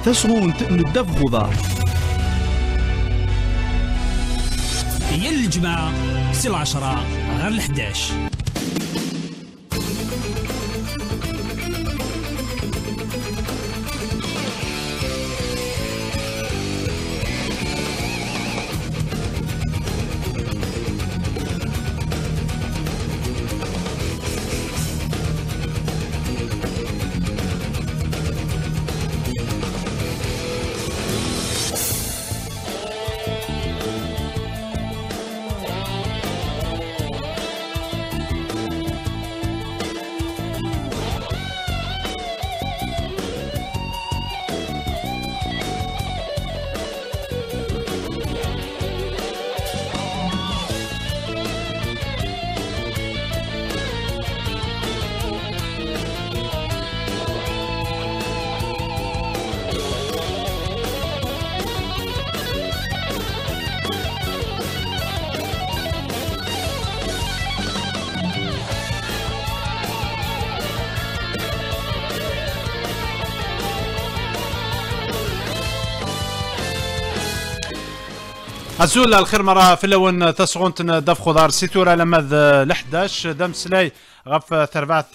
تشغون ندف غضار هي الجماعة سي 10 غير 11. عزول الخير مرة في اللون تسغونتن دف خضار سيتورا لماذ ل11 دم سلاي غف ثربعت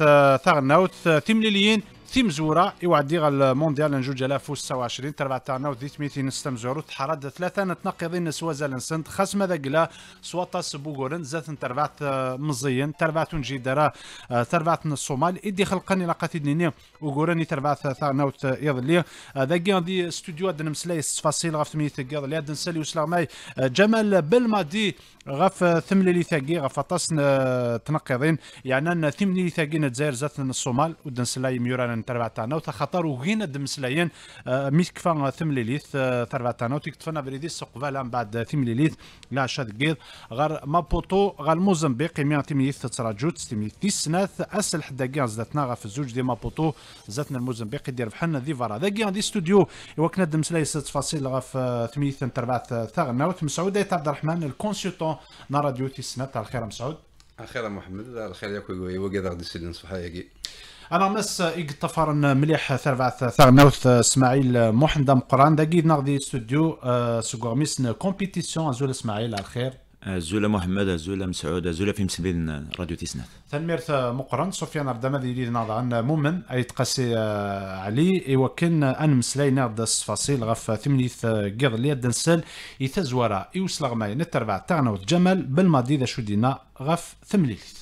ثغنوت تيمليليين ثيم زورا يوعدي غا المونديال نجوج 2026 تربع تاعنا وديت ميتين نستم زورو تحرد ثلاثة نتنقضين سوازا لنسنت خاص ماذا قلا سواطاس بوغورن زات تربعت مزيين تربعت نجيدرا تربعت الصومال إدي خلقني لقاتي دنيا وغورني تربعت ثاغناوت يضلي ذاكي دي استوديو عندنا مسلاي فاصيل غف ميت يضلي عندنا نسالي وسلاماي جمال بالمادي غف ثملي ثاقي غف طاس تنقضين يعني ان ثملي ثاقي نتزاير زات الصومال ودن سلاي ميوران تربع تاعنا وتخاطر وغينا دمسلايين ميت كفا ثمليليث تربع تاعنا وتكتفنا بريدي السقفالا من بعد ثمليليث لا شاد قيض غير مابوطو غير موزمبيق 100 ثمليليث تراجوت ثمليليث سناث اسل حدا كاع زاتنا غا في الزوج دي مابوطو زاتنا الموزمبيق يدير بحالنا ذي فرا ذا كاع دي استوديو وكنا دمسلاي ست تفاصيل غا في ثمليليث تربع ثاغنا مسعود عبد الرحمن الكونسلتون نا راديو تيسنات. الخير مسعود. الخير محمد. الخير ياك وكذا غادي نسلم صحايا انا مس يقطفرن مليح ثربع ثغنوث اسماعيل محندم قران داكيد نغدي استوديو سوغورميسن كومبيتيسيون زول اسماعيل. على الخير. زولا محمد زولا مسعود زولا في مسبين راديو تيسنات. تنميرت مقرن سفيان ردما ديري ناض عن مؤمن اي تقاسي علي يوكن ان مسلاينا د التفاصيل غف ثمنيث قيض لي دنسل يتزورا يوسلغ ماي نتربع تغنوث جمال بالماضي ذا شو دينا غف ثمليث.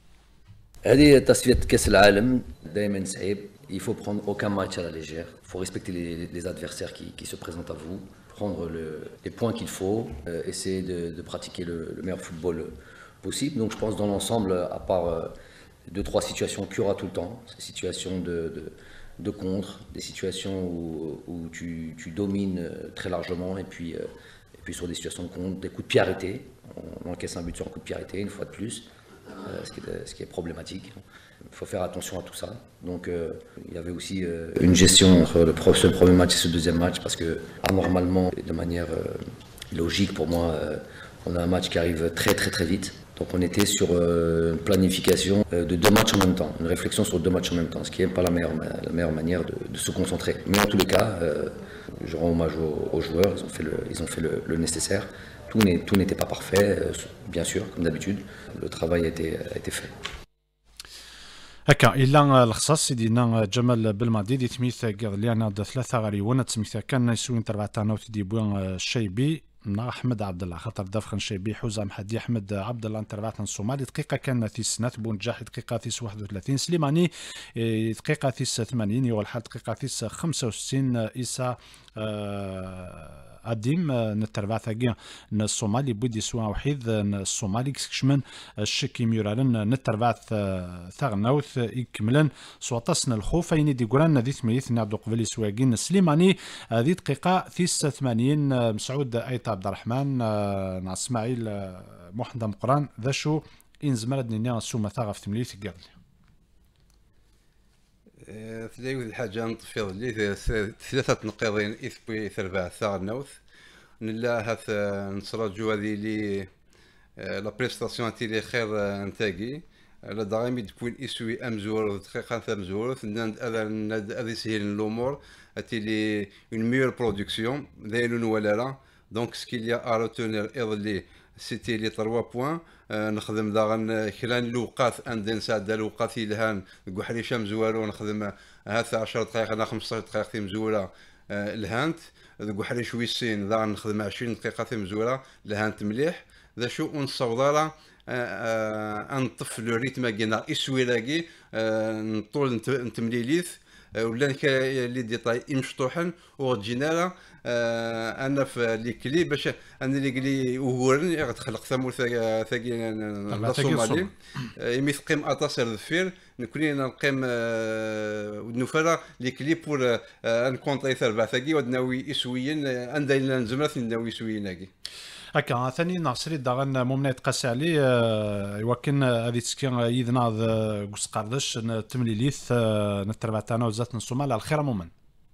هذه تصفية كأس العالم دائما صعيب. Il faut prendre aucun match à la légère. Il faut respecter les adversaires qui se présentent à vous, prendre les points qu'il faut, essayer de pratiquer le meilleur football possible. Donc je pense dans l'ensemble, à part 2-3 situations qu'il y aura tout le temps, ces situations de contre, des situations où tu domines très largement, et puis sur des situations de contre, des coups de pied arrêtés. On encaisse un but sur un coup de pied arrêté, une fois de plus. Ce qui est problématique. Il faut faire attention à tout ça. Donc il y avait aussi une gestion entre ce premier match et ce deuxième match, parce que anormalement, de manière logique pour moi, on a un match qui arrive très très très vite. Donc on était sur une planification de 2 matchs en même temps, une réflexion sur 2 matchs en même temps, ce qui n'est pas la meilleure manière de se concentrer. Mais en tous les cas, je rends hommage aux joueurs, ils ont fait le nécessaire. Tout n'était pas parfait, bien sûr, comme d'habitude. Le travail a été fait. هكا إلا الخصاص سيدينا جمال بالماضي دي تميث قاض لينا د 3 غريون تسميث كان يسوين تربع تاعنا وتدي بوين الشيبي مع احمد عبد الله خاطر دافخن شيبي حوزه حدي احمد عبد الله تربعت الصومالي دقيقه كان في سنات بونجاح دقيقه في 31 سليماني دقيقه في 80 يو الحال دقيقه في 65 إيسا قديم نتربع ثاقي الصومالي بودي سوا وحيد الصومالي كشمن الشكي ميورالن نتربع ثاغناوث يكملن سواطاسنا الخوف اين دي قران ذي ثميث نعدو قبل سواقين سليماني ذي دقيقة 80 مسعود ايت عبد الرحمن مع اسماعيل محمد قران ذا شو إن زمرد نيا سوما ثاغف تمليث قبل ثلاثة الحاجة نطفيض لي 3 نقيضين إثبي ثربع ثاغنوث نلا هاث نصراجو هذه لي لا بريستاسيون تيلي خير نتاقي على دغيمي تكون اسوي امزور دقيقه ثمزور هذا يسهل الامور اتيلي اون ميور برودكسيون دايرون ولا لا. دونك سكيليا ا روتونير ايضلي سيتي لي 3 بوين. نخدم داغن خلال الوقات اندن ساعه الوقات الهان كحريشه مزوالو نخدم هذا 10 دقائق انا 15 دقائق في مزوله الهانت كحريش ويسين داغن نخدم 20 دقيقه في مزوله الهانت مليح ذا شو ونصور نطف لو ريتم كينا اسويلاكي نطول نتمليليث ولا لي ديتاي مشطوحن وجينا انا في لي كلي باش انا اللي قلي وهورن غتخلق ثمور ثاقي الصومالي يمثقيم اتصل الفير نكوني نقيم ونفرا لي كلي بور نكونطي ثربع ثاقي ودناوي اسويين عندنا نزمرات ناوي اسويين هكا ثاني ناصري داغن ممنا يتقاسي عليه يوكن هذه تسكين يدنا قص قردش تمليليث نتربع تاعنا وزات الصومال على الخير مؤمن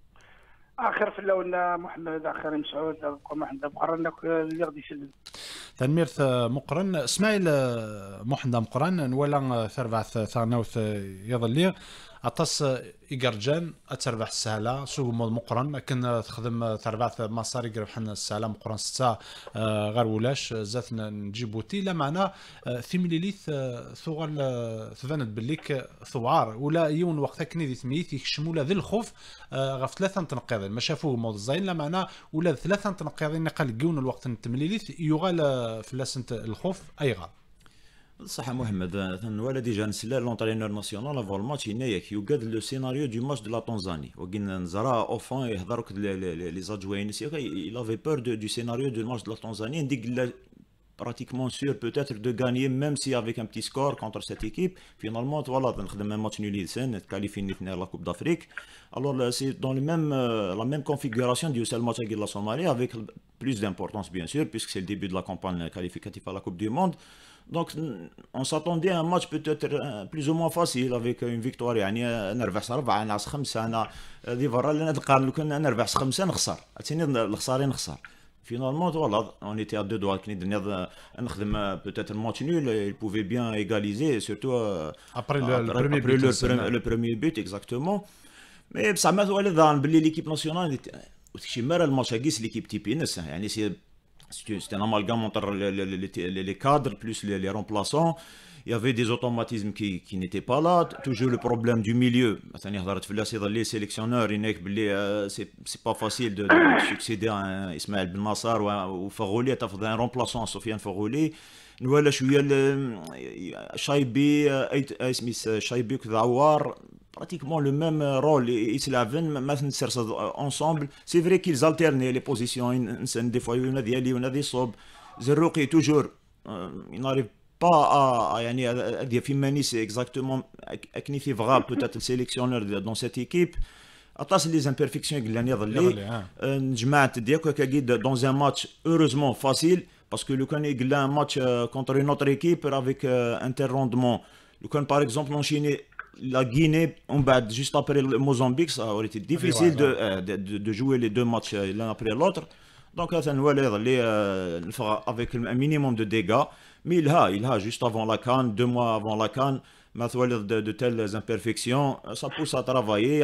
اخر في اللون محمد اخر مسعود محمد مقرن اللي غادي يسلم تنميرث مقرن اسماعيل محمد مقرن ولا ثربعث ثانوث يظلي عطاس إيجارجان أتربح السهلة سوق مقرن لكن تخدم تربعث مصاري يربحنا السهلة مقرن 6 غير ولاش زاتنا نجيبوتي لا معنى ثمليليث ثغل ثبانت بالليك ثوار ولا يون وقتها كنيدي ثميث يكشموا ذي الخوف غف 3 تنقيضين ما شافوه موظين لا معنى ولا 3 تنقيضين نقل جون الوقت التمليليث يغال في لاسنت الخوف أي غال صح محمد ولا ديجا نسلا لونترينور ناسيونال افون الماتش هنايا يوجد لو سيناريو دو ماتش دو لا تنزاني وكين نزرا اوفون يهضرك لي زادجوين il avait peur du scénario du match de la Tanzanie نديك pratiquement sûr peut-être de gagner même si avec un petit score contre cette équipe finalement voilà نخدم un match nul سن qualifier la Coupe d'Afrique alors c'est dans le même la même configuration du seul match avec la Somalie avec plus d'importance bien sûr puisque c'est le début de la campagne qualificative à la Coupe du Monde. Donc on s'attendait à un match peut-être plus ou moins facile avec une victoire يعني نربح 4 ناقص 5 انا هذه برا اللي نلقى لو كان نربح 5 نخسر عرفتيني الخسارين نخسر finalement voilà on était à deux doigts كني نخدم peut-être match nul il pouvait bien égaliser surtout après le premier but exactement mais بصح ما ولد باللي ليكيب ناسيونال شي مره الماتش كيس ليكيب تيبينس يعني c'est un amalgame entre les cadres plus les remplaçants. Il y avait des automatismes qui n'étaient pas là. Toujours le problème du milieu. Les sélectionneurs, c'est pas facile de succéder à Ismaël Ben Nassar ou Farouli. Tu as un remplaçant à Sofiane Farouli. Nous avons Chaibi Kdawar. Pratiquement le même rôle, ils se lavent ensemble. C'est vrai qu'ils alternent les positions. Des fois, il y en a des, il y a des sobs. Zerouki toujours, il n'arrive pas à dire Fimani, c'est exactement Aknifi Vra, peut-être le sélectionneur dans cette équipe. Atlas les imperfections que l'année dans un match heureusement facile parce que le Canet a un match contre une autre équipe avec un tel rendement. Le Canet par exemple enchaîné la Guinée, juste après le Mozambique, ça aurait été difficile de jouer les deux matchs l'un après l'autre. Donc, avec un minimum de dégâts. Mais il a juste avant la CAN, 2 mois avant la CAN, de telles imperfections, ça pousse à travailler.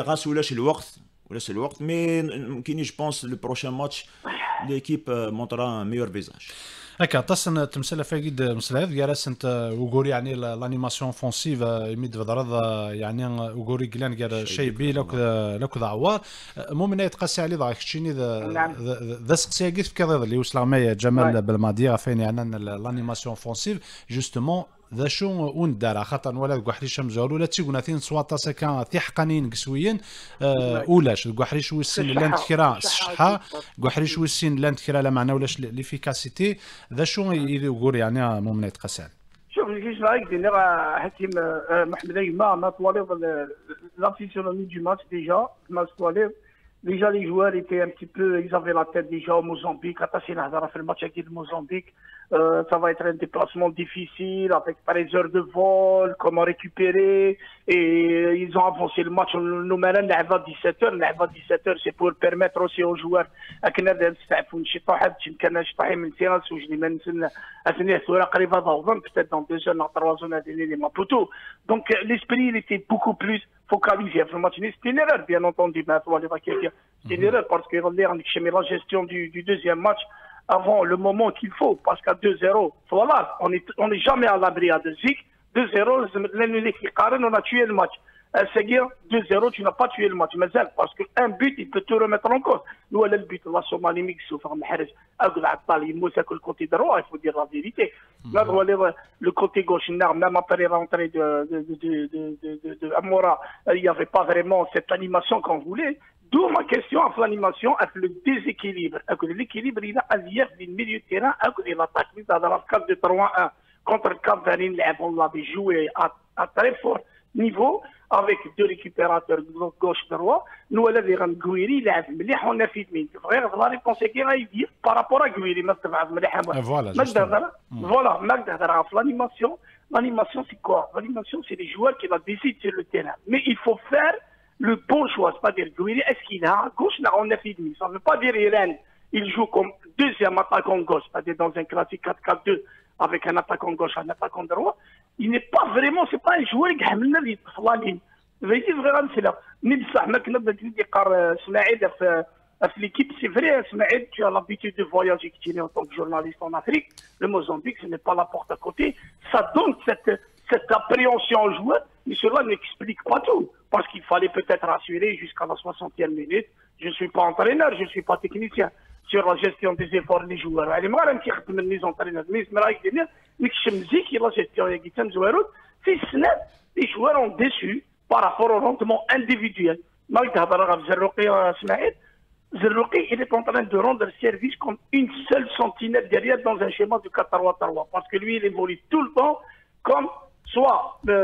Mais je pense que le prochain match, l'équipe montrera un meilleur visage. هكا تصن تمثل فاقد مسلاذ جالس انت وقوري يعني الانيماسيون فونسيف يمد بدرض يعني وقوري جلان قال شيء بي لك ذا عوار مؤمن يتقاسي عليه ضاك شيني ذا سقسي في كذا اللي وصل ما جمال بالماضي فين يعني الانيماسيون فونسيف جوستومون ذا شو وندار خاطر ولا كحريش مزور ولا تيقولنا ثين صواتا سكان تيحقانين قسويين اولاش كحريش ويسين لان تكرا صحه كحريش ويسين لان تكرا لا معنى ولاش ليفيكاسيتي ذا شو يقول يعني مؤمن يتقاسي شوف كيش رايك دير حكيم محمد ايما ما طوالي لا فيسيونومي دو ماتش ديجا ما طوالي Déjà, les joueurs étaient un petit peu, ils avaient la tête déjà au Mozambique. Attention, on a fait le match avec le Mozambique. Ça va être un déplacement difficile avec par les heures de vol, comment récupérer. Et ils ont avancé le match. Nous menons à 17h. À 17h, c'est pour permettre aussi aux joueurs à كنا نستعفوا شي طاحب كنا شي طاحين من سيرانس وجدي ما نسن اثني ثوره قريبه ضوضن peut-être dans 2 heures dans 3 heures les Maputo. Donc l'esprit il était beaucoup plus focalisé sur le match. C'était une erreur bien entendu, mais c'est une erreur parce que la gestion du deuxième match avant le moment qu'il faut, parce qu'à 2-0, voilà, on n'est jamais à l'abri à 2-0, on a tué le match. C'est-à-dire, 2-0, tu n'as pas tué le match. Mais parce qu'un but, il peut te remettre en cause. Nous, le but, la Somalie mix, le côté droit, il faut dire la vérité. Le côté gauche, même après l'entrée de Amora, il n'y avait pas vraiment cette animation qu'on voulait. D'où ma question à l'animation, avec le déséquilibre. L'équilibre, il a hier du milieu de terrain, avec l'attaque. Dans la 4 de 3-1 contre le Cap Vert, on l'avait joué à très fort niveau, avec 2 récupérateurs gauche-droit. Nous, on a vu Gouiri, on a fait la réponse qui a dit par rapport à Gouiri. Voilà, voilà, l'animation. L'animation, c'est quoi? L'animation, c'est les joueurs qui la décident sur le terrain. Mais il faut faire le bon choix, c'est-à-dire Gouiri, est-ce qu'il a à gauche, là, on a fait demi. Ça ne veut pas dire Irène, il joue comme deuxième attaquant gauche, c'est-à-dire dans un classique 4-4-2, avec un attaquant gauche, un attaquant droit. Il n'est pas vraiment, c'est pas un joueur qui a amené la ligne. C'est là. L'équipe, c'est vrai, tu as l'habitude de voyager en tant que journaliste en Afrique. Le Mozambique, ce n'est pas la porte à côté. Ça donne cette appréhension aux joueurs, mais cela n'explique pas tout. Parce qu'il fallait peut-être assurer jusqu'à la 60e minute. Je ne suis pas entraîneur, je ne suis pas technicien sur la gestion des efforts des joueurs. Les joueurs ont déçu par rapport au rendement individuel. Zerrouki, il est en train de rendre service comme une seule sentinelle derrière dans un schéma de 4-3-3. Parce que lui, il évolue tout le temps comme soit il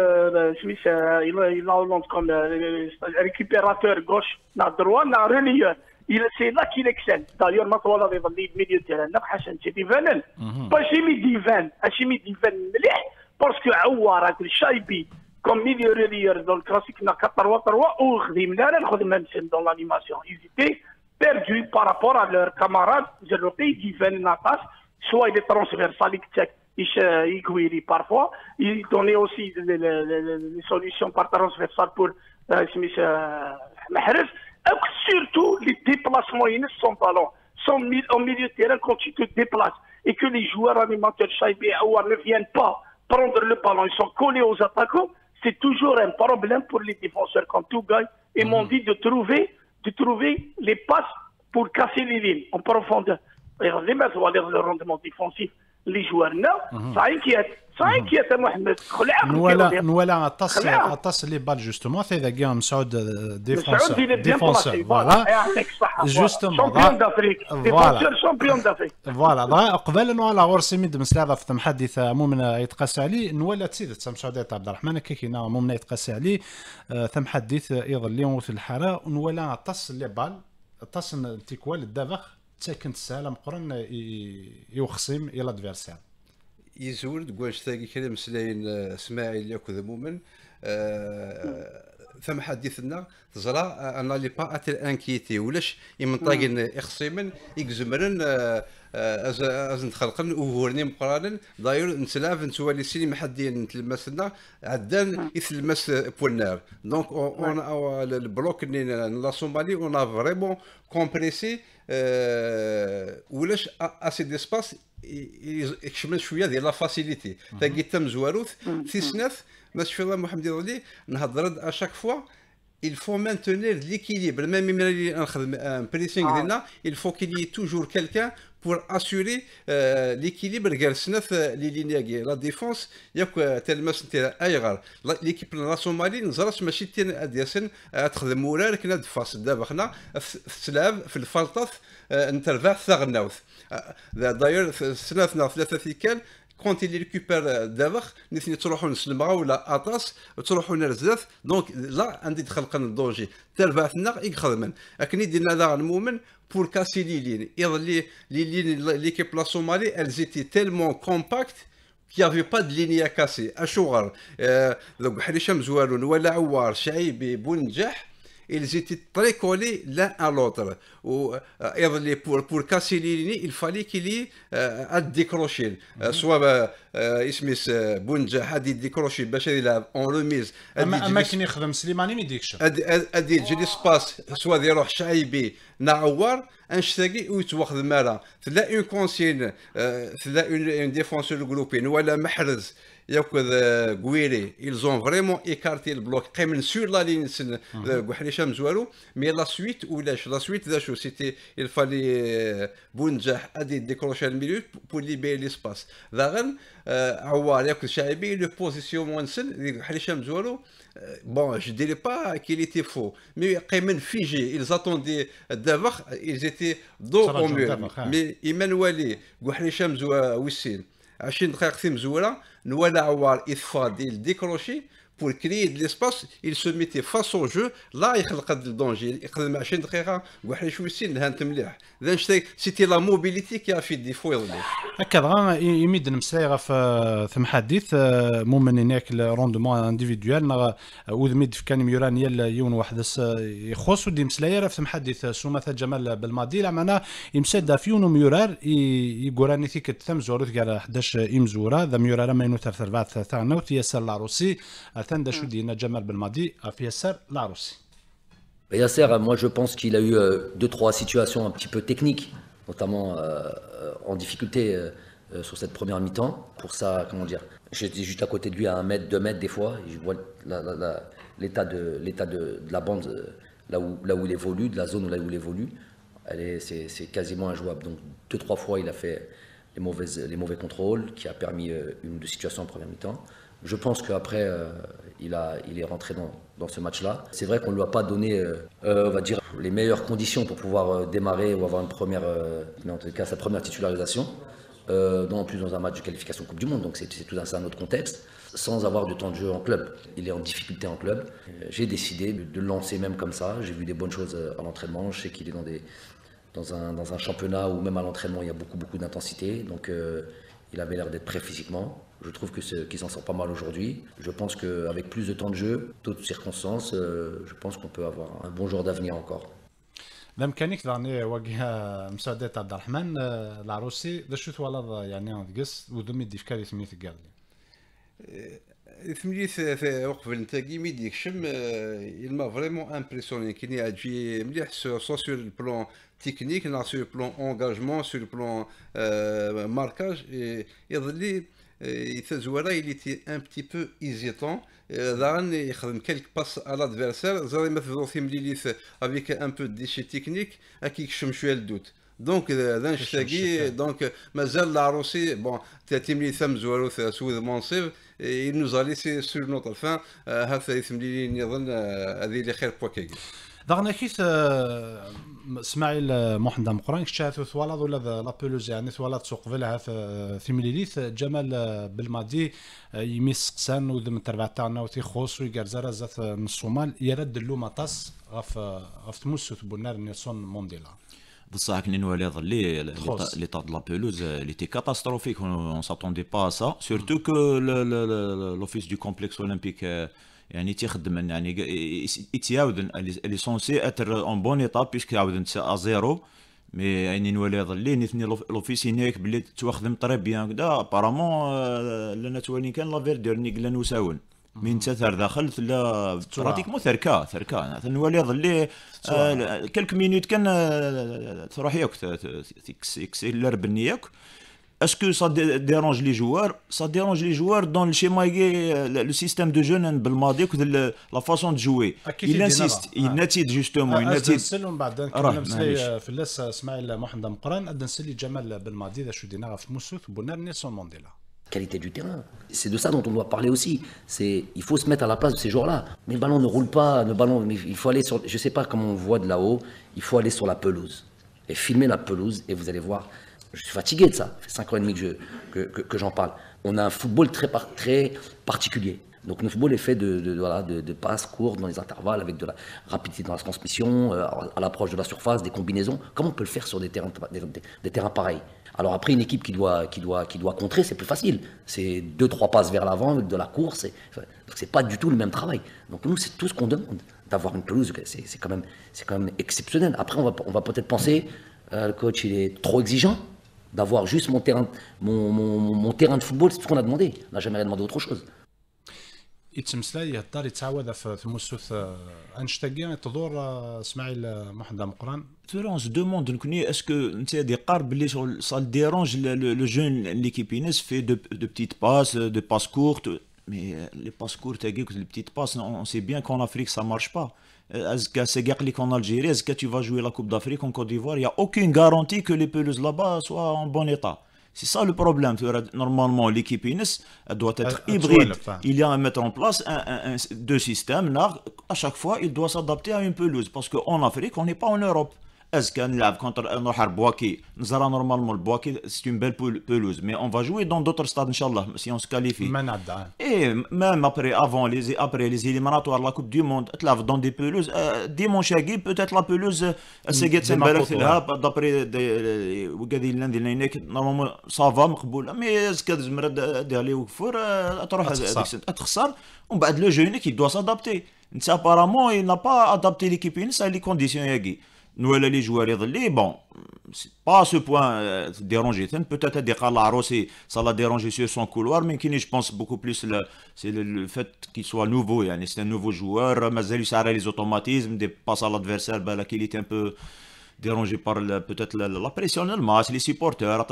a comme récupérateur gauche, droit, relayeur. C'est là qu'il excelle. D'ailleurs, maintenant, on a le milieu de terrain. C'est Divan. Pas Jimmy Divan. Jimmy Divan, parce que Aouara, Chaibi, comme milieu relayeur dans le classique 4-3-3, ou dans l'animation. Ils étaient perdus par rapport à leurs camarades. Divan Natas, soit il est transversal, il Gouiri parfois. Il donnait aussi des solutions par transversal pour Smith Mahrez. Surtout les déplacements sans ballon, au milieu de terrain quand tu te déplaces et que les joueurs animateurs Chaibi et Aouar ne viennent pas prendre le ballon, ils sont collés aux attaquants, c'est toujours un problème pour les défenseurs comme Tougaï. Ils m'ont dit de trouver les passes pour casser les lignes en profondeur. Et le rendement défensif, les joueurs, non, ça inquiète. Ça inquiète Mohamed. Nouala attasse les balles justement. C'est d'ailleurs Msaoud défenseur. Voilà. Justement. Champion d'Afrique. Défenseur champion d'Afrique. Voilà. قبل نوع على غرسي مد مسلاذة في محدث مؤمن يتقاس عليه نولا تسيد مسعودات عبد الرحمن كيكينا مؤمن يتقاس عليه ثم حديث ايضا اليوم في الحاره نولا اتصل لي بال اتصل تيكوال الدافخ تسكن السهله مقرن يوخصم الى ادفيرسير يزول تقول تلاقي كلام مسلاين اسماعيل ياكل مؤمن ثم حديثنا تزرى انا لي با اتر انكيتي ولاش يمنطاقين اخصيمن يكزمرن از نتخلقن وهورني مقرانا داير نتلاف نتوالي سيني محدين نتلمسنا عدان يتلمس بولنار دونك اون البلوك لا صومالي اون فريمون كومبريسي ولاش اسي ديسباس يكشمل شويه ديال لا فاسيليتي تاكي تم زواروث في سناف ما شاء الله محمد يضلي نهضر اشاك فوا il faut maintenir l'équilibre même en pressing il faut qu'il y ait toujours quelqu'un pour assurer l'équilibre les lignes la défense ياك تلمس نتاع ايغار ليكيب لا صومالي نزرات ماشي تين تخدم مورا كنا دفاس دابا حنا في السلاب في الفلطف نترفع ثغناوث داير سنتنا 3 ثيكال كونت اللي ريكوبير دابخ نثني تروحوا نسلمغا ولا اطاس تروحوا نرزاف دونك لا عندي تخلق الدونجي تربعتنا يخدمن لكن يدينا لا المؤمن بور كاسي لي لين يظل لي ليكيب لا سومالي elles étaient tellement compactes qu'il n'y avait pas de ligne à casser. Ashouar, donc Haricham Zoualoun, Wala Awar, Shaïbi, Bounjah, ils étaient très collés l'un à l'autre. Pour casser les lignes, il fallait qu'il y ait à décrocher. Soit Ismis Bounjah a décroché, Bachar en remise. اما كي يخدم سليماني ما يديكش ادي تجي ليسباس سوا يروح شعيبي نعوار انشتاقي ويتواخذ مالا تلا اون كونسين تلا اون ديفونسور جروبين ولا محرز ياخذ غويري ils ont vraiment écarté le bloc قيمن sur la ligne بوحريشه مزوالو مي لا سويت ولاش لا سويت ذا شو سيتي il fallait بونجاح ادي ديكروشي الميليو pour libérer l'espace داغن عوار ياخذ شعيبي لو بوزيسيون ونسل حريشه مزوالو bon, je ne dirais pas qu'il était faux, mais Qaymen figé, ils attendaient d'abord, ils étaient dos au mur. Mais Emmanuel, Gouhrisham Zoua Wissin, Hachin Khakhim Zoula, Nouala Awar Ifadil décroché. Pour créer de l'espace, il se mettait face au jeu. Là, il y a le danger. C'était la mobilité qui a fait défaut. هكذا يمد نمساي في محادث مؤمن هناك الروندمون انديفيدوال وذميد في كان ميوران يلا يون واحد يخص ودي مسلاير في محادث سومة جمال بالماضي لمعنا يمسد في يون ميورار يقولاني ثيك ثم زورت قال 11 امزورا ذا ميورار ما ينوثر ثربات ثانو تيسر لاروسي ثندا شو دينا جمال بالماضي في يسر لاروسي. Yasser, moi je pense qu'il a eu 2-3 situations un petit peu techniques, notamment en difficulté sur cette première mi-temps. Pour ça, comment dire, j'étais juste à côté de lui à 1 mètre, 2 mètres des fois. Et je vois l'état de la bande là où il évolue, de la zone là où il évolue. C'est quasiment injouable. Donc 2-3 fois il a fait les mauvais contrôles qui a permis une ou deux situations en première mi-temps. Je pense qu'après, il est rentré dans ce match-là. C'est vrai qu'on ne lui a pas donné, on va dire, les meilleures conditions pour pouvoir démarrer ou avoir une première, en tout cas sa première titularisation. En plus dans un match de qualification Coupe du Monde, donc c'est tout un autre contexte, sans avoir de temps de jeu en club. Il est en difficulté en club. J'ai décidé de le lancer même comme ça. J'ai vu des bonnes choses à l'entraînement. Je sais qu'il est dans un championnat où même à l'entraînement il y a beaucoup d'intensité. Donc il avait l'air d'être prêt physiquement. Je trouve qu'il s'en sort pas mal aujourd'hui. Je pense qu'avec plus de temps de jeu, d'autres circonstances, je pense qu'on peut avoir un bon joueur d'avenir encore. بامكانك ضعني وجه مساعدات عبد الرحمن العروسي ذا شو ثوالض يعني نقص وذمي ديفكاري ثميث قال ثميث وقف نتاقي ميديك شم il m'a vraiment impressionné كي يجي مليح soit sur le plan technique, sur le plan engagement, sur le plan marquage et يظل il était un petit peu hésitant. Il fait quelques passes à l'adversaire. Avec un peu de déchet technique, qui chemchouait le doute. Donc, Mazel Laroussi, bon, Timli Tham Zouarou, Soud Mansif, il nous a laissé sur notre fin. هذا يثملي نظن هذه اللي خير بوكيك. دغنا كيف اسماعيل محمد مقران شاتو ثوالض ولا لابولوز يعني ثوالض سوق فيلا هذا ثمليليث جمال بالماضي يميس قسان وذم التربع تاعنا وتيخوص ويقرزر زات من الصومال يرد له مطاس غف تمسو بونار نيلسون مونديلا. بصح كنا نولي ظلي l'état de la pelouse il était catastrophique, on s'attendait pas à ça, surtout que l'office du complexe olympique يعني تيخدم يعني يتعاود اللي سونسي اتر اون بون ايطاب بيسك عاود ا زيرو مي يعني نولي ظلي نثني لوفيس هناك باللي تواخدم طري بيان كدا ابارامون لنا توالين كان لا فيردور ني قلا نساون من تثر داخل لا براتيكمون ثركا نولي ظلي كلك مينوت كان تروح ياك تكس الرب نياك. Est-ce que ça dérange les joueurs? Ça dérange les joueurs dans le schéma, le système de jeu, la façon de jouer. Il insiste, il natide justement. Il natide. في اللس اسماعيل محمد مقران ادنسلي جمال بالماضي ذا شو دينا في موسوث بونار نيلسون مونديلا. Qualité du terrain. C'est de ça dont on doit parler aussi. Il faut se mettre à la place de ces joueurs-là. Mais le ballon ne roule pas. Il faut aller sur. Je sais pas comment on voit de là-haut. Il faut aller sur la pelouse et filmer la pelouse et vous allez voir. Je suis fatigué de ça. Ça fait 5 ans et demi que j'en parle. On a un football très particulier. Donc le football est fait de passes courtes dans les intervalles, avec de la rapidité dans la transmission, à l'approche de la surface, des combinaisons. Comment on peut le faire sur des terrains pareils? Alors après, une équipe qui doit contrer, c'est plus facile. C'est 2-3 passes vers l'avant avec de la course. C'est pas du tout le même travail. Donc nous, c'est tout ce qu'on demande. D'avoir une pelouse, c'est quand même exceptionnel. Après, on va peut-être penser, le coach, il est trop exigeant. D'avoir juste mon terrain de football, c'est tout ce qu'on a demandé. On n'a jamais demandé autre chose. يتمسلا يضطر يتعود في مسوث انشتاقي تدور اسماعيل محمد مقران. On se demande est-ce que tu des قارب اللي ça le dérange le jeune l'équipe Inès fait de petites passes, de passes courtes, mais les passes courtes les petites passes on sait bien qu'en Afrique ça marche pas. C'est qu'en Algérie, est-ce que tu vas jouer la Coupe d'Afrique en Côte d'Ivoire, il n'y a aucune garantie que les pelouses là-bas soient en bon état. C'est ça le problème. Normalement, l'équipe Inès doit être hybride. Il y a à mettre en place deux systèmes. À chaque fois, il doit s'adapter à une pelouse. Parce qu'en Afrique, on n'est pas en Europe. Est-ce qu'on lave contre un Bouaki? Nous allons normalement le Bouaki, c'est une belle pelouse. Mais on va jouer dans d'autres stades, Inch'Allah, si on se qualifie. Et même après les éliminatoires de la Coupe du Monde, tu laves dans des pelouses. Dimanche, peut-être la pelouse, c'est d'après normalement, ça va, mais est-ce que d'aller au four, on va le jeune qui doit s'adapter. Apparemment, il n'a pas adapté l'équipe à les conditions. Nous, les joueurs, bon, c'est pas à ce point dérangé. Peut-être ça l'a dérangé sur son couloir, mais qui je pense beaucoup plus, c'est le fait qu'il soit nouveau. C'est un nouveau joueur, mais il a les automatismes, des passes à l'adversaire, qu'il était un peu dérangé par peut-être la pression du match, les supporters,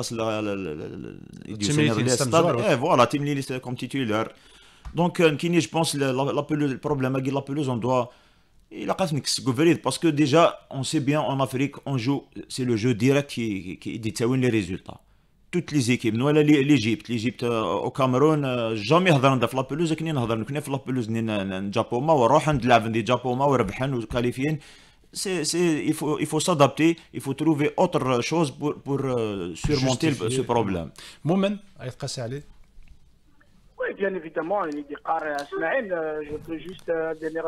voilà, Tim Lee comme titulaire. Donc, je pense le problème avec la pelouse, on doit. Il a parce que déjà, on sait bien en Afrique, on joue, c'est le jeu direct qui détermine les résultats. Toutes les équipes, nous, l'Égypte au Cameroun, jamais هضرنا في la pelouse, كنا نهضر في la pelouse نجابوما ونروح نلعب في جابوما وربحنا وكاليفيين. Il faut s'adapter, il faut trouver autre chose pour surmonter ce problème. Moumen, يتقاسي عليه. Oui, bien évidemment, je peux juste donner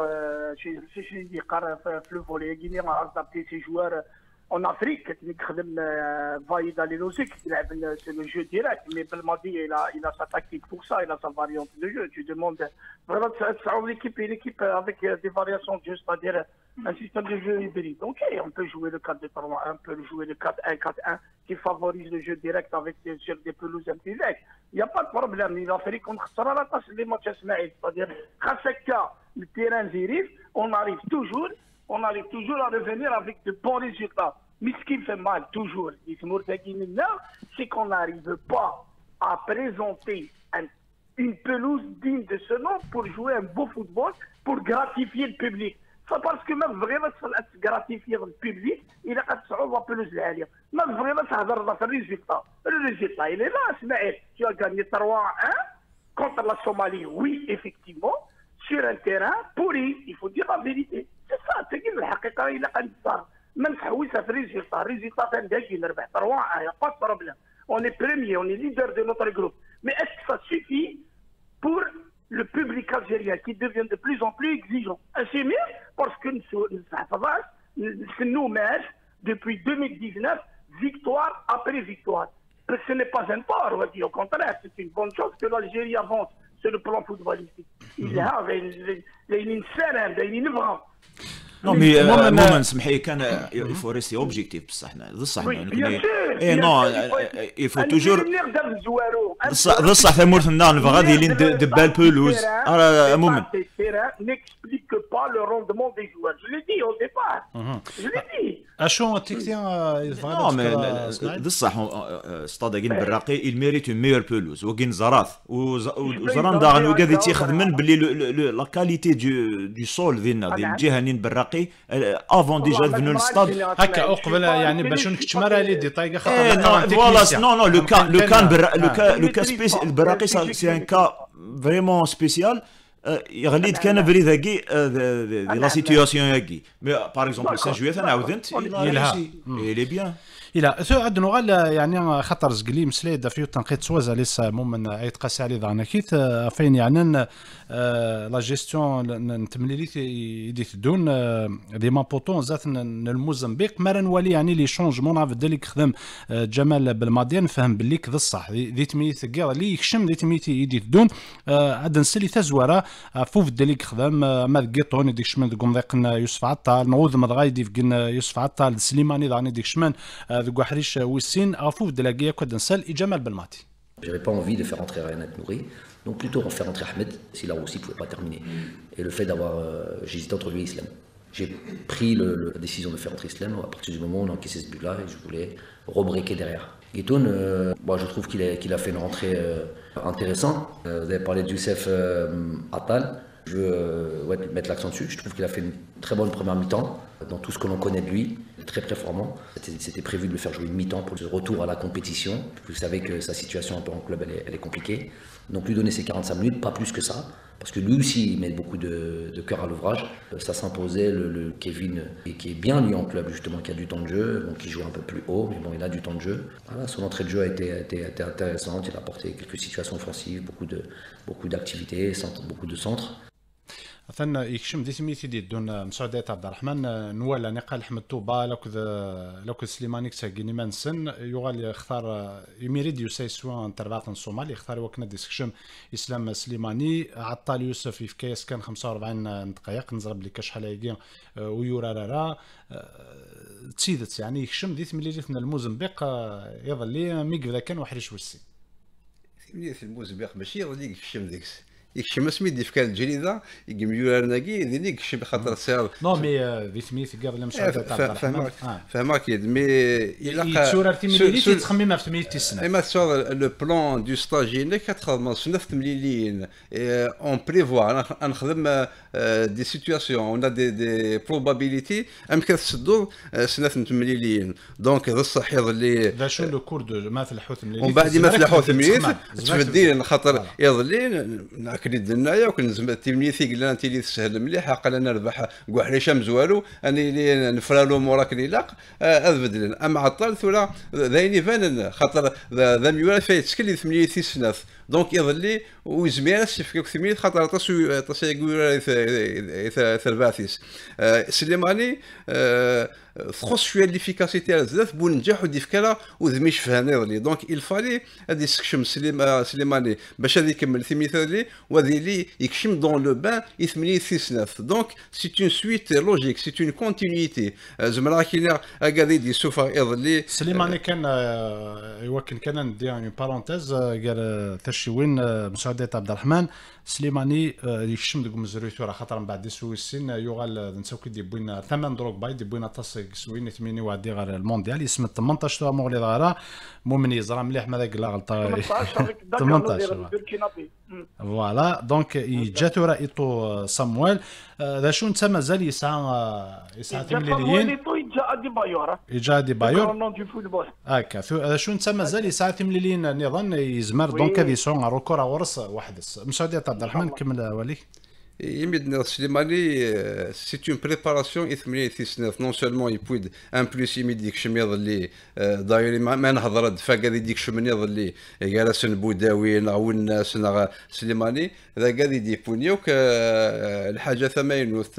le volet guinéen à adapter ses joueurs en Afrique. C'est le jeu direct, mais Belmadi, il a sa tactique pour ça, il a sa variante de jeu. Tu demandes vraiment l'équipe est une équipe avec des variations de jeu, c'est-à-dire un système de jeu hybride. Ok, on peut jouer le 4-2-3-1, on peut jouer le 4-1-4-1 qui favorise le jeu direct sur des pelouses un peu vieilles. Il n'y a pas de problème. Il a fallu qu'on ressort à la tâche des matchs Ismaël. C'est-à-dire, à chaque cas, le terrain dérive, on arrive toujours à revenir avec de bons résultats. Mais ce qui fait mal, toujours, c'est qu'on n'arrive pas à présenter une pelouse digne de ce nom pour jouer un beau football, pour gratifier le public. C'est parce que même vraiment gratifier le public, il a la pelouse derrière. Même vraiment ça a le résultat. Le résultat, il est là, Ismaël. Tu as gagné 3-1 contre la Somalie, oui, effectivement, sur un terrain pourri, il faut dire la vérité. C'est ça, c'est qu'il a ça. Même si ça fait résultat, résultat, il y a 3-1, il n'y a pas de problème. On est premier, on est leader de notre groupe. Mais est-ce que ça suffit pour le public algérien qui devient de plus en plus exigeant? C'est mieux parce que nous, depuis 2019, victoire après victoire. Ce n'est pas un tort, on va dire. Au contraire, c'est une bonne chose que l'Algérie avance sur le plan footballistique. Il y a une scène, une vraie. Non, mais moment سمحي كان il faut rester objectif بصح بصح اي نو il faut toujours بصح ثمورتنا غادي ندبال بولوز moment n'explique pas le rendement des joueurs. Je l'ai dit au départ. Je l'ai dit. اشو تكتين non mais بصح استاد كين بالراقي il mérite une meilleure pelouse وكين زراث وزران داغن وقاعد تيخدمن باللي لا كاليتي دو سول ديالنا ديال الجهه نين بالراقي افون ديجا فينو للستاد هكا قبل يعني باش نكتمر لي ديتاي خاطر فوالا نو لو كان سبيسيال البراقي سي ان كا فريمون سبيسيال يغليد كان فري ذاكي لا سيتوياسيون ياكي مي باغ اكزومبل سان جويث انا عاودت il est bien. الى عندنا غال يعني خطر زقلي مسلي دافيو تنقيت سوازا لسه ممن عيد قاسي علي ضعنا كيت فين يعني لا جيستيون نتمليليت يدي تدون دي ما بوطون ذات الموزمبيق ما نولي يعني لي شونجمون عاد ديك خدم جمال بالماضي نفهم باللي كذا الصح دي تميت كاع اللي يكشم دي تميت يدي تدون عاد نسلي تزواره فوف ديك خدم ما دقيطون ديك شمن دقوم ضيقنا يوسف عطال نعوذ من غايدي فقنا يوسف عطال سليماني ضعني ديك شمن ذوك حريش ويسين افوف دلاقيه كود نسال جمال بالماتي. J'avais pas envie de faire entrer Ryan Nouri, donc plutôt en faire entrer Ahmed, si là aussi il ne pouvait pas terminer. Et le fait d'avoir, j'hésitais entre lui et Islam. J'ai pris la décision de faire entrer Islam à partir du moment où on a encaissé ce but-là et je voulais rebreaker derrière. Guitoun, je trouve qu'il a fait une rentrée intéressante. Vous avez parlé de Youssef Attal. Je veux mettre l'accent dessus. Je trouve qu'il a fait une très bonne première mi-temps dans tout ce que l'on connaît de lui, très performant. C'était prévu de le faire jouer une mi-temps pour le retour à la compétition. Vous savez que sa situation un peu en club, elle est compliquée. Donc lui donner ses 45 minutes, pas plus que ça. Parce que lui aussi, il met beaucoup de cœur à l'ouvrage. Ça s'imposait, le Kevin, qui est bien lui en club, justement, qui a du temps de jeu, qui joue un peu plus haut, mais bon, il a du temps de jeu. Voilà, son entrée de jeu a été intéressante. Il a apporté quelques situations offensives, beaucoup d'activités, beaucoup de centres. مثلا يكشم دي سميتي دي دون مسعودات عبد الرحمن نوالا نقال احمد طوبا لوك سليماني كساكيني مانسن يغال يختار يميريد يوساي سوا ترباط الصومال يختار وكنا دي سكشم اسلام سليماني عطال يوسف في كاس كان 45 دقائق نزرب لي كاش حلايقي ويورا رارا تسيدت يعني يكشم دي ثمليليت من الموزمبيق يظل لي ميك ذا كان وحريش وسي ثمليليت الموزمبيق ماشي يظل يكشم ديكس يكشم اسمي دي فكال الجريده يقميو ناقي ذي يكشم خاطر سير نو مي في سميت قبل مسعود تاع فهمك اكيد مي الا صوره تمليليت تخممها في تمليليت السنه اما سور لو بلان دو ستاج هنا كتخدم سنف تمليلين اون بريفوا نخدم دي سيتوياسيون اون دي بروبابيليتي ام كتسدو سنف تمليلين دونك هذا الصح يظلي ذا شو لو كور دو ما فلحو تمليليت ومن بعد ما فلحو تمليليت تفدين خاطر يظلي كريد النايا وكنزم تيمنيثي قلنا انت اللي تسهل مليح عقل انا نربح كوحريشه مزوالو اني اللي نفرالو موراك اللي لاق اذبدلن اما عطال ثولا ذايني فان خاطر ذا ميولا فايت سكلي ثمنيثي سناف دونك يظلي وزمير سيفك ثمنيث خاطر تصي يقول ثرباثيس سليماني خص شويه ليفيكاسيتي بزاف بون نجاح وديفكالا وذميش فهاني يظلي دونك الفالي هادي سكشم سليماني باش هذا يكمل ثمنيث هذي وهذه اللي يكشم دون لو بان يثمني ثيسناف دونك سي اون سويت لوجيك سي اون كونتينيتي زعما كاين اكادي دي سوفا يظلي سليماني كان يوكن كان ندير اون بارونتيز قال تشوين مساعدات عبد الرحمن سليماني يكشم ديك مزرويتو راه خاطر من بعد دي سويسين يوغال نساوكي دي بوين ثمان دروك باي دي بوين تصيق سوين ثميني وعدي غير المونديال يسمى 18 مغلي غيره مؤمن يزرى مليح ما ذاك لا غلطه 18 فوالا دونك جاتو رايتو صامويل ذا شو انت مازال يسعى تمليليين يجا دي بايور هكا ذا شو انت مازال يسعى تمليليين نظن يزمر دونك هذه سون روكور ورس واحد مسعودية عبد الرحمن كمل ولي يمدنا سليماني سي اون بريباراسيون يثمني ثيسناف نون سولمون يبويد ان بلوس يمديك شميض اللي دايري ما نهضر دفاق هذه ديك شمنيض اللي جالس بوداوي نغو الناس نغ سليماني هذا قاعد يديبونيوك الحاجه ثماينوث